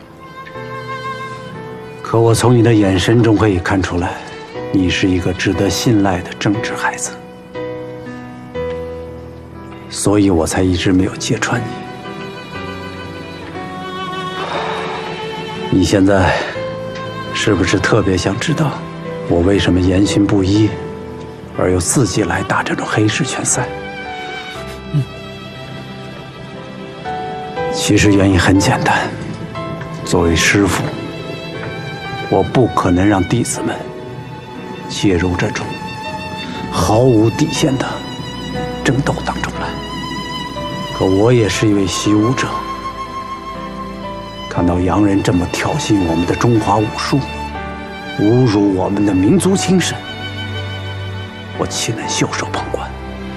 可我从你的眼神中可以看出来，你是一个值得信赖的正直孩子，所以我才一直没有揭穿你。你现在是不是特别想知道我为什么言行不一，而又自己来打这种黑市拳赛？嗯，其实原因很简单，作为师父，我不可能让弟子们介入这种毫无底线的争斗当中来。可我也是一位习武者，看到洋人这么挑衅我们的中华武术，侮辱我们的民族精神，我岂能袖手旁观？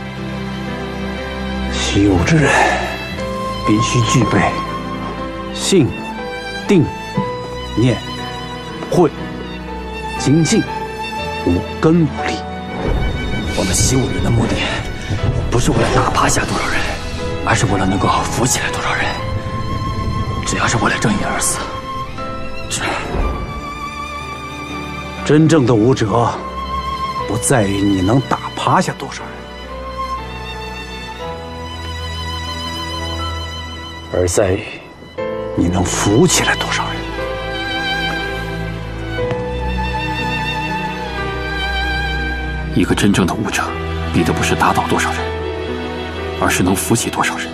习武之人必须具备信、定、念、慧、精进五根武力。 我们习武人的目的，不是为了打趴下多少人，而是为了能够扶起来多少人。只要是为了正义而死，是。 真正的武者，不在于你能打趴下多少人，而在于你能扶起来多少人。 一个真正的武者，比的不是打倒多少人，而是能扶起多少人。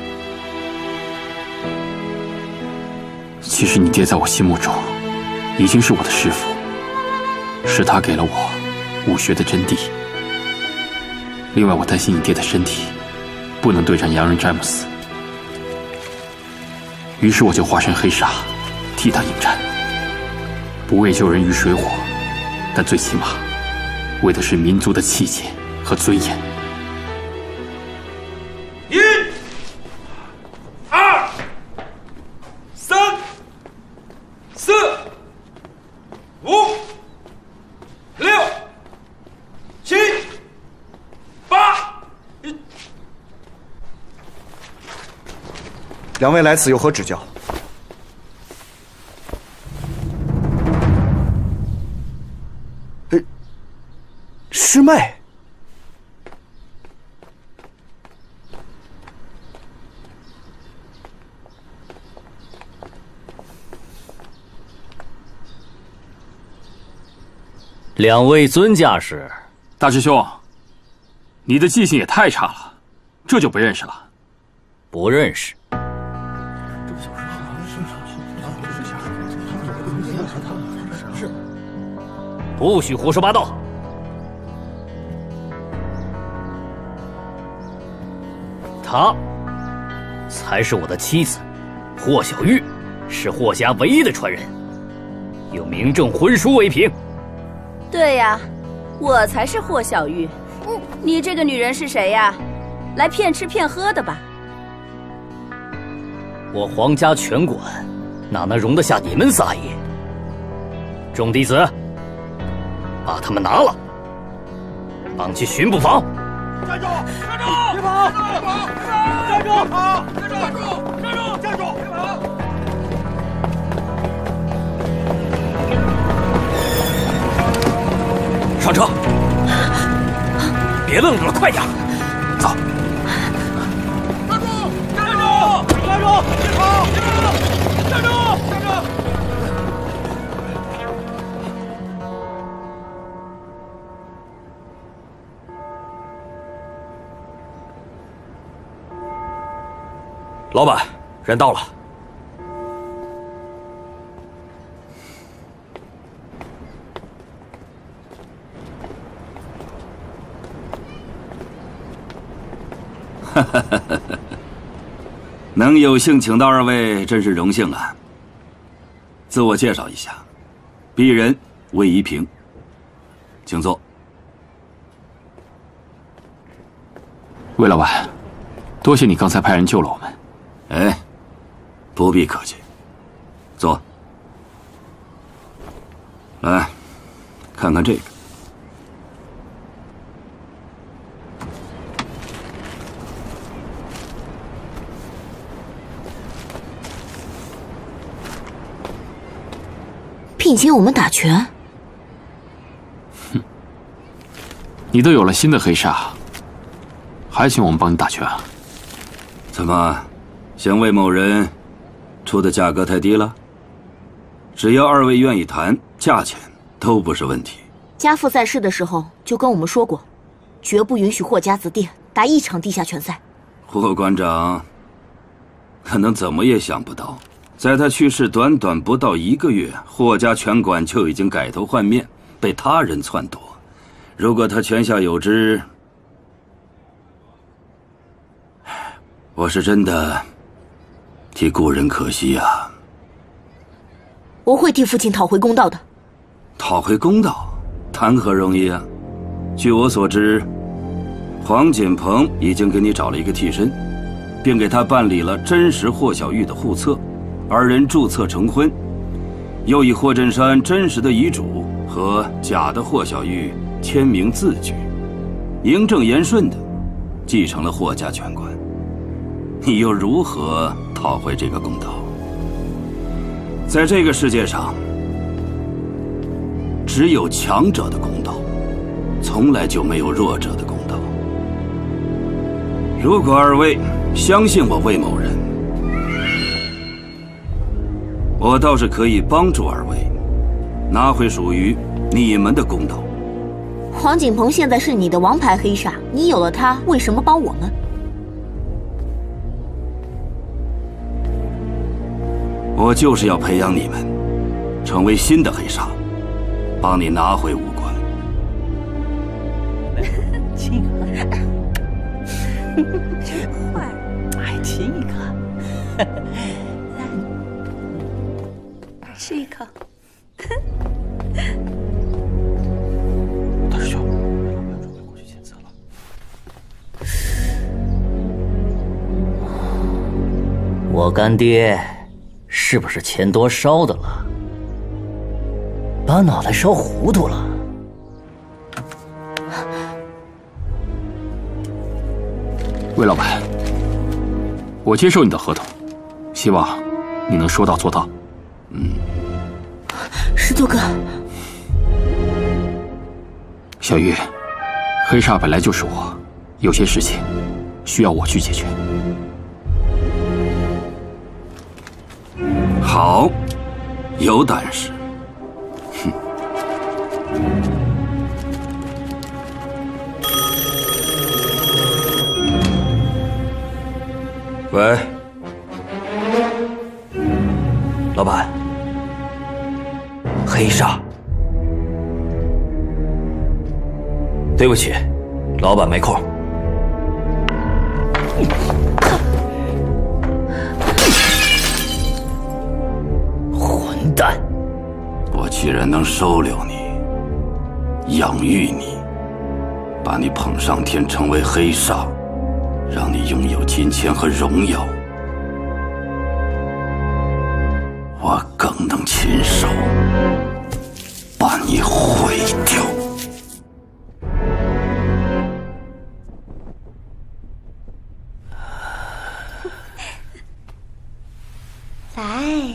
其实你爹在我心目中，已经是我的师父，是他给了我武学的真谛。另外，我担心你爹的身体不能对战洋人詹姆斯，于是我就化身黑鲨，替他应战，不为救人于水火，但最起码为的是民族的气节和尊严。 一、二、三、四、五、六、七、八。 两位来此有何指教？师妹， 两位尊驾是？ 大师兄，你的记性也太差了，这就不认识了？ 不认识。不许胡说八道！她才是我的妻子，霍小玉是霍家唯一的传人，有明正婚书为凭。 对呀，我才是霍小玉。嗯，你这个女人是谁呀？来骗吃骗喝的吧？ 我皇家拳馆哪能容得下你们撒野？众弟子，把他们拿了，绑去巡捕房。 站住！站住！别跑！别跑！站住！别跑！站住！站住！站住！站住！别跑！ 上车！别愣着了，快点！走！ 站住！站住！站住！别跑！别跑！站住！站住！ 老板，人到了。 哈哈哈哈！能有幸请到二位，真是荣幸啊。自我介绍一下，鄙人魏一平，请坐。 魏老板，多谢你刚才派人救了我们。 哎，不必客气，坐。来，看看这个。 聘请我们打拳？ 哼，你都有了新的黑鲨，还请我们帮你打拳啊？ 怎么？嫌魏某人出的价格太低了？只要二位愿意谈，价钱都不是问题。 家父在世的时候就跟我们说过，绝不允许霍家子弟打一场地下拳赛。 霍馆长可能怎么也想不到，在他去世短短不到一个月，霍家拳馆就已经改头换面，被他人篡夺。如果他泉下有知， 我是真的替故人可惜呀。 我会替父亲讨回公道的。 讨回公道，谈何容易啊！据我所知，黄锦鹏已经给你找了一个替身，并给他办理了真实霍小玉的户册，二人注册成婚，又以霍振山真实的遗嘱和假的霍小玉签名字据，名正言顺的继承了霍家权官。你又如何讨回这个公道？在这个世界上，只有强者的公道，从来就没有弱者的公道。如果二位相信我魏某人，我倒是可以帮助二位拿回属于你们的公道。 黄锦鹏现在是你的王牌黑煞，你有了他，为什么帮我们？ 我就是要培养你们，成为新的黑煞，帮你拿回五官。 亲一个，真坏！哎，亲一个，来，吃一口。 大师兄，魏老板准备过去签字了。 我干爹是不是钱多烧的了？把脑袋烧糊涂了？ 魏老板，我接受你的合同，希望你能说到做到。 嗯， 师祖哥， 小玉，黑煞本来就是我，有些事情需要我去解决。 好，有胆识。哼。 喂，老板，黑煞，对不起，老板没空。 混蛋！ 我居然能收留你，养育你，把你捧上天，成为黑煞。让你拥有金钱和荣耀，我更能亲手把你毁掉。 来，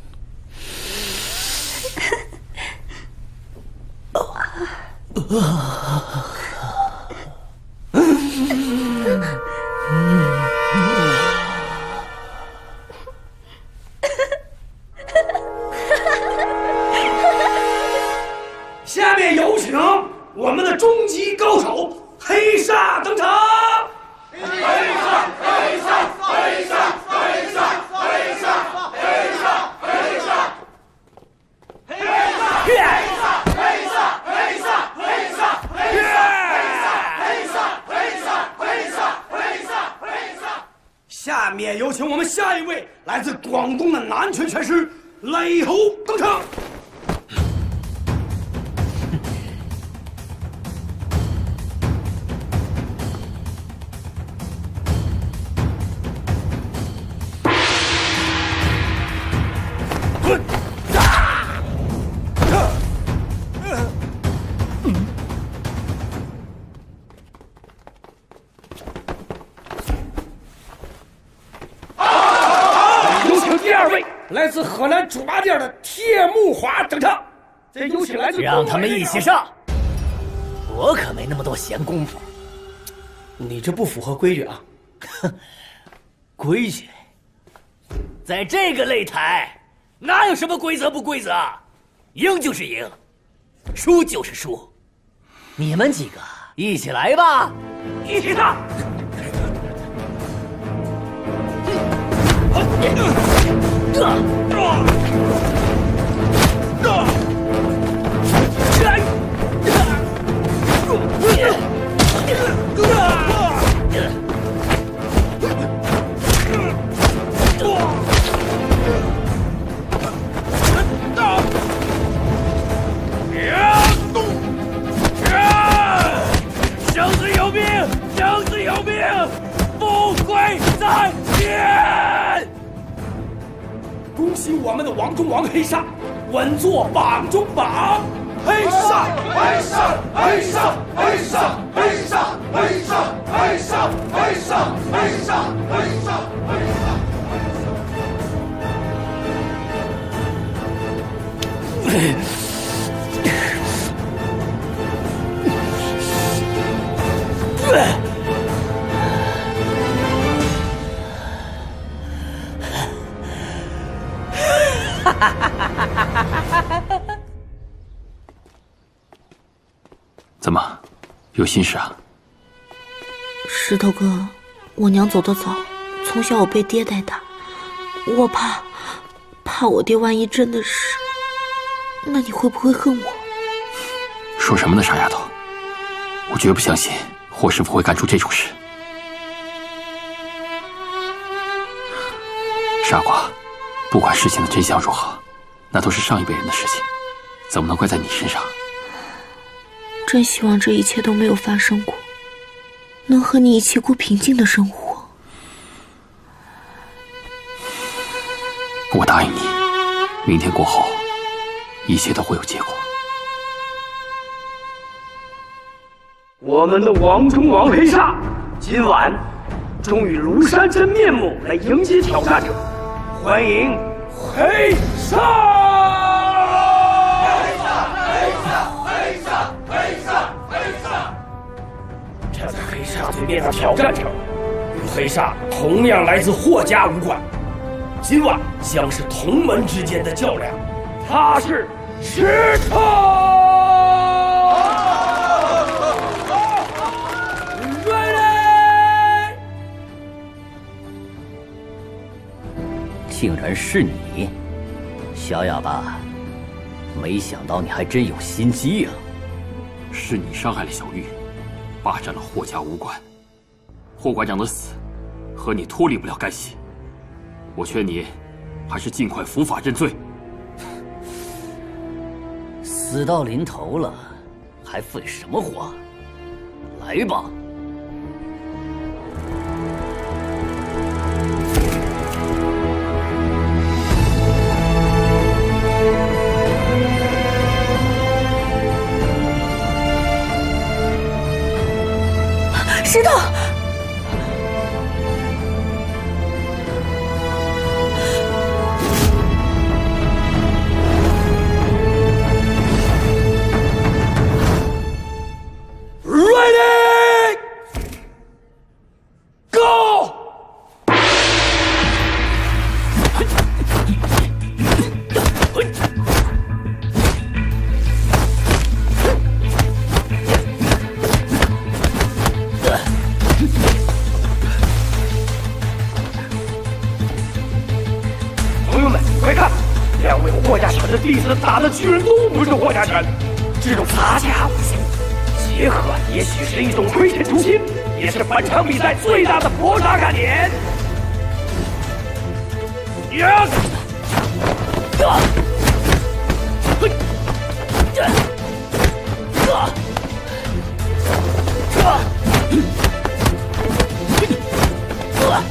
下面有请我们的终极高手黑煞登场。黑煞，黑煞，黑煞，黑煞，黑煞，黑煞，黑煞，黑煞，黑煞，黑煞，黑煞，黑煞，黑煞，黑煞，黑煞，黑煞。下面有请我们下一位来自广东的男拳拳师雷猴登场。有请第二位来自河南猪八戒的铁木花登场。这有请来自让他们一起上，我可没那么多闲工夫。 你这不符合规矩啊！ 哼，规矩，在这个擂台哪有什么规则不规则？赢就是赢，输就是输。你们几个一起来吧， 一起上！ 恭喜我们的王中王黑煞，稳坐榜中榜。黑煞，黑煞，黑煞，黑煞，黑煞，黑煞，黑煞，黑煞，黑煞，黑煞，黑煞。 怎么，有心事啊？ 石头哥，我娘走得早，从小我被爹带大，我怕，怕我爹万一真的是，那你会不会恨我？ 说什么呢，傻丫头！我绝不相信霍师傅会干出这种事。傻瓜，不管事情的真相如何，那都是上一辈人的事情，怎么能怪在你身上？ 真希望这一切都没有发生过，能和你一起过平静的生活。 我答应你，明天过后，一切都会有结果。 我们的王中王黑煞，今晚终于庐山真面目来迎接挑战者，欢迎黑煞！站在黑煞对面的挑战者，与黑煞同样来自霍家武馆，今晚将是同门之间的较量。他是石头。 竟然是你，小哑巴！没想到你还真有心机呀！ 是你伤害了小玉，霸占了霍家武馆，霍馆长的死和你脱离不了干系。我劝你，还是尽快伏法认罪。 死到临头了，还废什么话？来吧！ 石头， 打的居然都不是霍家拳，这种杂家武术结合，也许是一种推陈出新，也是本场比赛最大的搏杀看点。呀！啊！嘿！这！啊！啊！啊！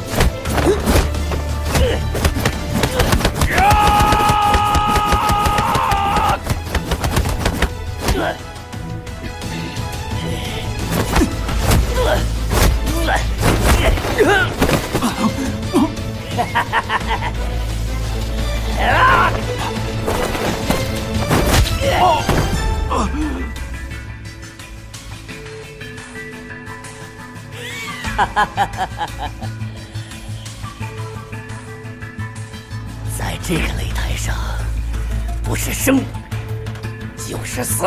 在这个擂台上，不是生就是死。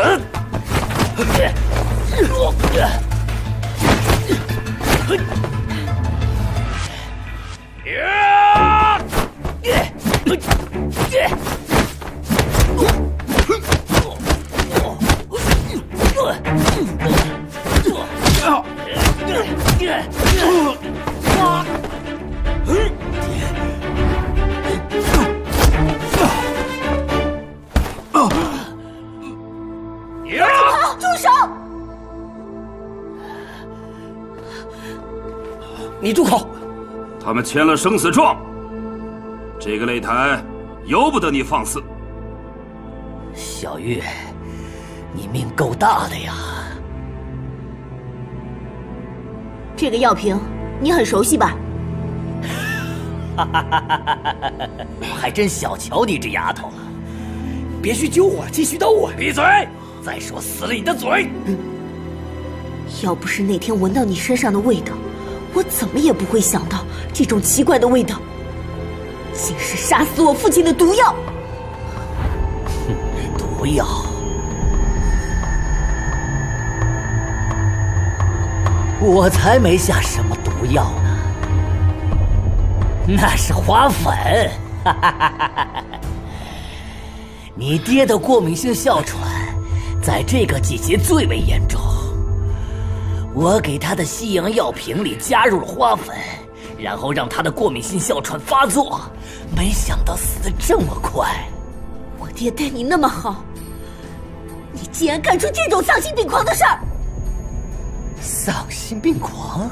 住手！ 你住口！ 他们签了生死状，这个擂台由不得你放肆。 小玉，你命够大的呀！ 这个药瓶你很熟悉吧？ 我还真小瞧你这丫头了。 别去揪我，继续逗我。 闭嘴！再说死了你的嘴！ 要不是那天闻到你身上的味道，我怎么也不会想到这种奇怪的味道竟是杀死我父亲的毒药。 毒药？我才没下什么毒药呢，那是花粉。你爹的过敏性哮喘在这个季节最为严重，我给他的西洋药瓶里加入了花粉，然后让他的过敏性哮喘发作，没想到死得这么快。 我爹待你那么好，你竟然干出这种丧心病狂的事儿！ 丧心病狂？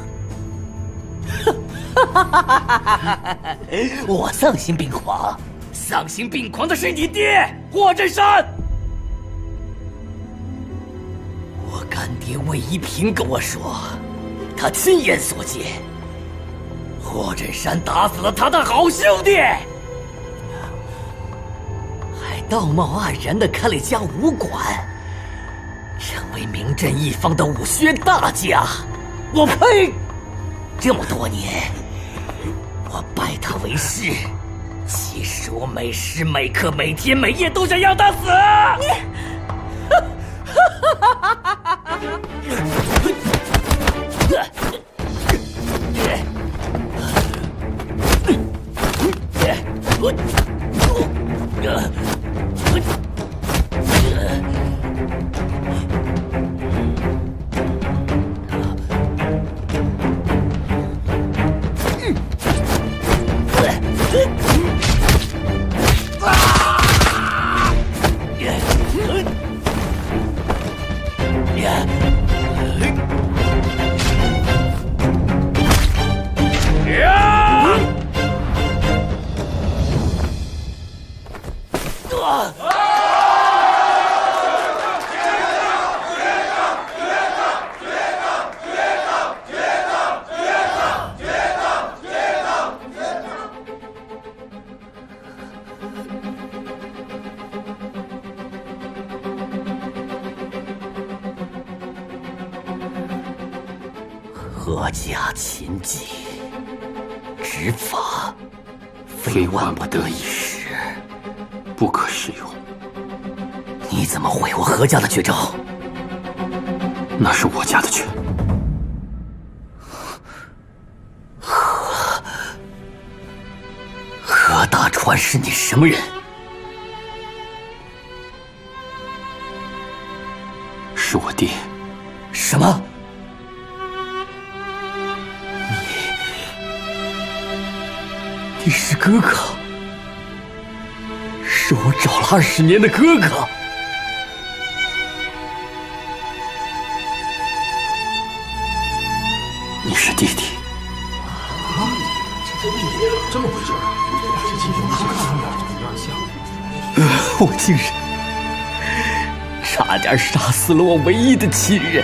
我丧心病狂？丧心病狂的是你爹霍震山。我干爹魏一平跟我说，他亲眼所见，霍震山打死了他的好兄弟，还道貌岸然地开了一家武馆，成为名震一方的武学大家。我呸！这么多年，我拜他为师，其实我每时每刻、每天每夜都想要他死。 你， 何家琴技，执法非万不得已时， 不可使用。 你怎么毁我何家的绝招？ 那是我家的拳。 何何大川是你什么人？ 是我爹。 什么？你是哥哥，是我找了二十年的哥哥。 你是弟弟。 啊，这弟弟这么回事？这今天我看他俩长得有点像。 我竟然差点杀死了我唯一的亲人。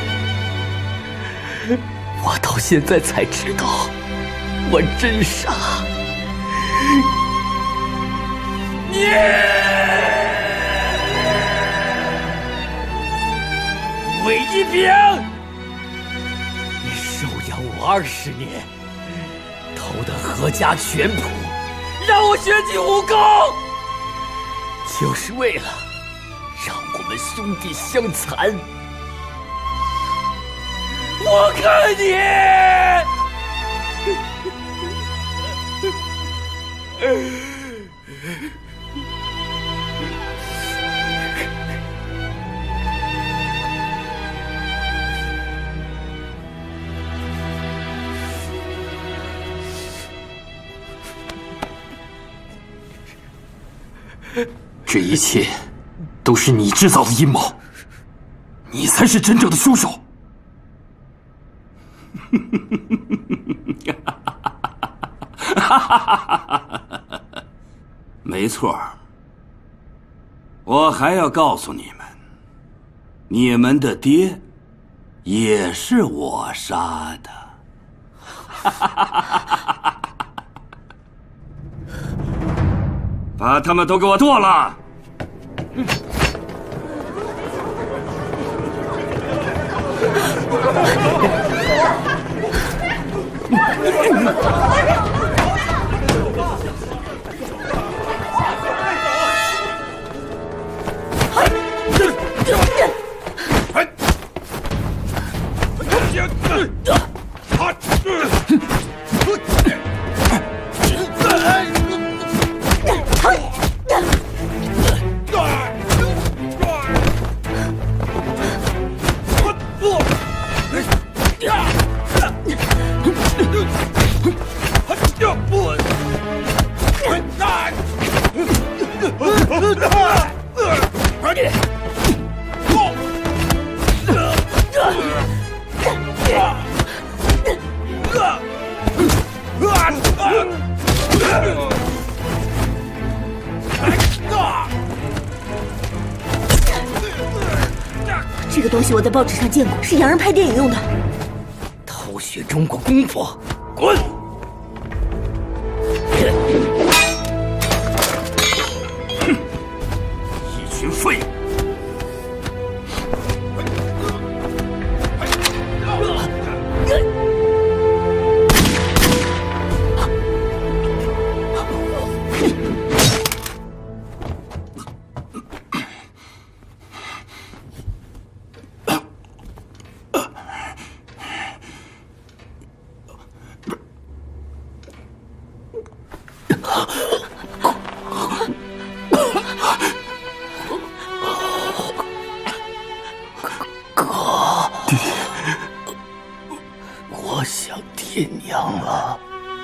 我到现在才知道，我真傻。你，韦一平，你收养我二十年，偷得何家全谱，让我学习武功，就是为了让我们兄弟相残。我看你！ 这一切都是你制造的阴谋，你才是真正的凶手。没错， 我还要告诉你们，你们的爹也是我杀的。把他们都给我剁了！嗯这个东西我在报纸上见过，是洋人拍电影用的。 偷学中国功夫，滚！哼，一群废物！我想爹娘了。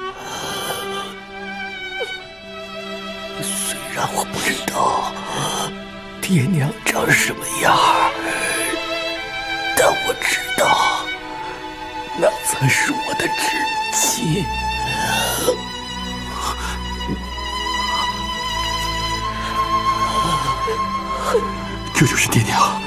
虽然我不知道爹娘长什么样，但我知道那才是我的至亲。这就是爹娘。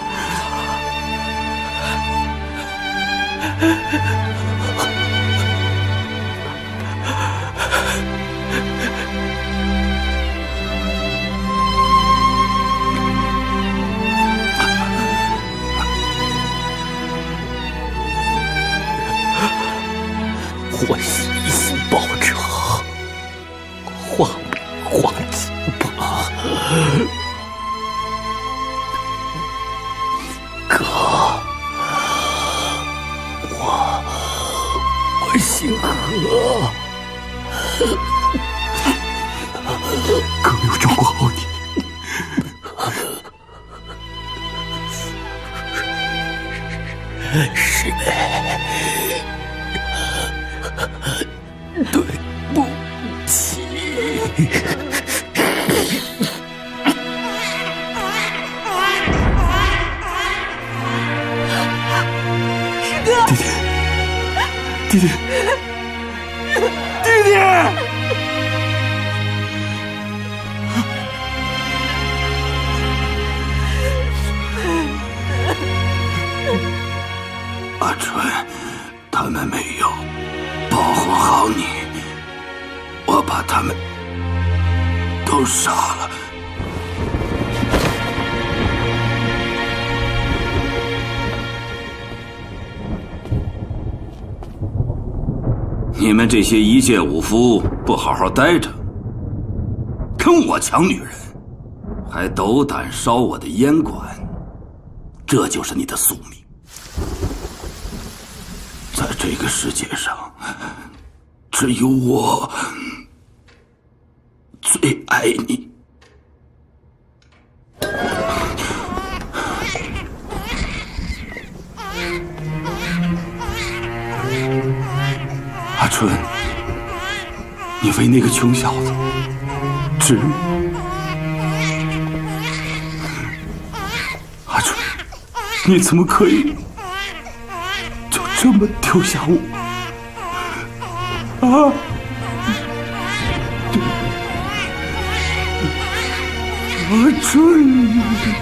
我一心报仇，画画几吧，哥，我我姓何，哥没有照顾好你。 师妹，对不起。 师哥， 弟弟，弟弟，弟弟。 阿春，他们没有保护好你，我把他们都杀了。你们这些一介武夫，不好好待着，跟我抢女人，还斗胆烧我的烟馆，这就是你的宿命。 在这个世界上，只有我最爱你。阿春，你为那个穷小子执迷。阿春，你怎么可以？ 这么丢下我啊！ 阿春，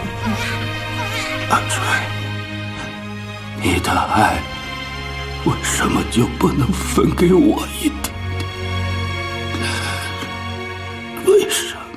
阿春，你的爱为什么就不能分给我一点？为什么？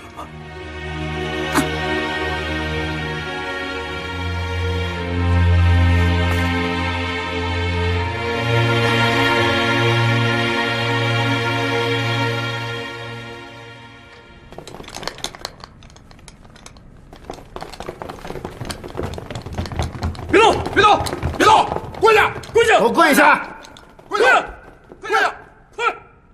别动！别动！别动！跪下！跪下！ 给我跪下！ 跪下！跪下！跪！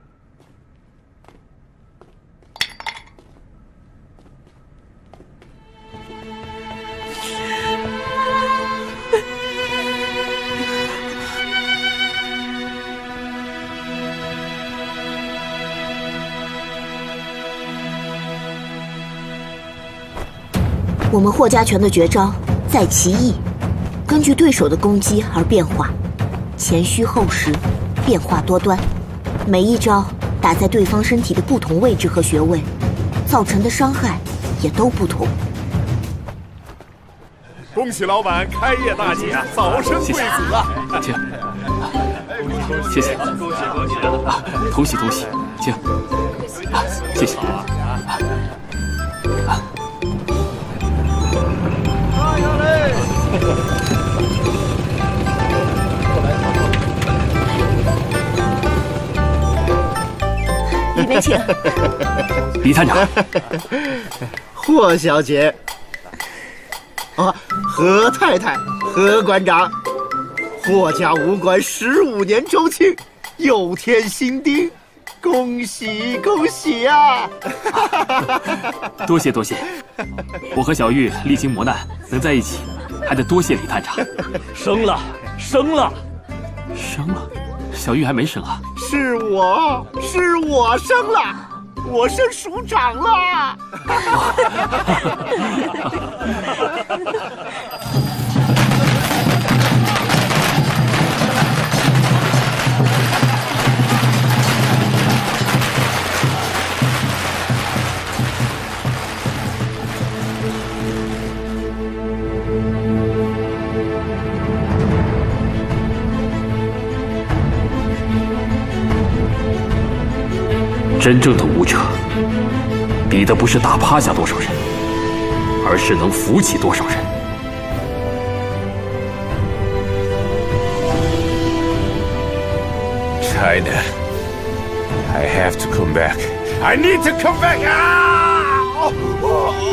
我们霍家拳的绝招在其意，根据对手的攻击而变化，前虚后实，变化多端。每一招打在对方身体的不同位置和穴位，造成的伤害也都不同。 恭喜老板开业大吉啊，早生贵子啊！ 请，谢谢，恭喜恭喜啊！同喜同喜，请，谢谢。 里面请。 李探长， 霍小姐，啊，何太太，何馆长，霍家武馆十五年周庆，又添新丁，恭喜恭喜啊！ 多谢多谢，我和小玉历经磨难能在一起，还得多谢李探长。 生了，生了， 生了，小玉还没生啊？ 是我是我生了，我升署长了。 真正的武者，比的不是打趴下多少人，而是能扶起多少人。 China, I have to come back. I need to come back. Ah!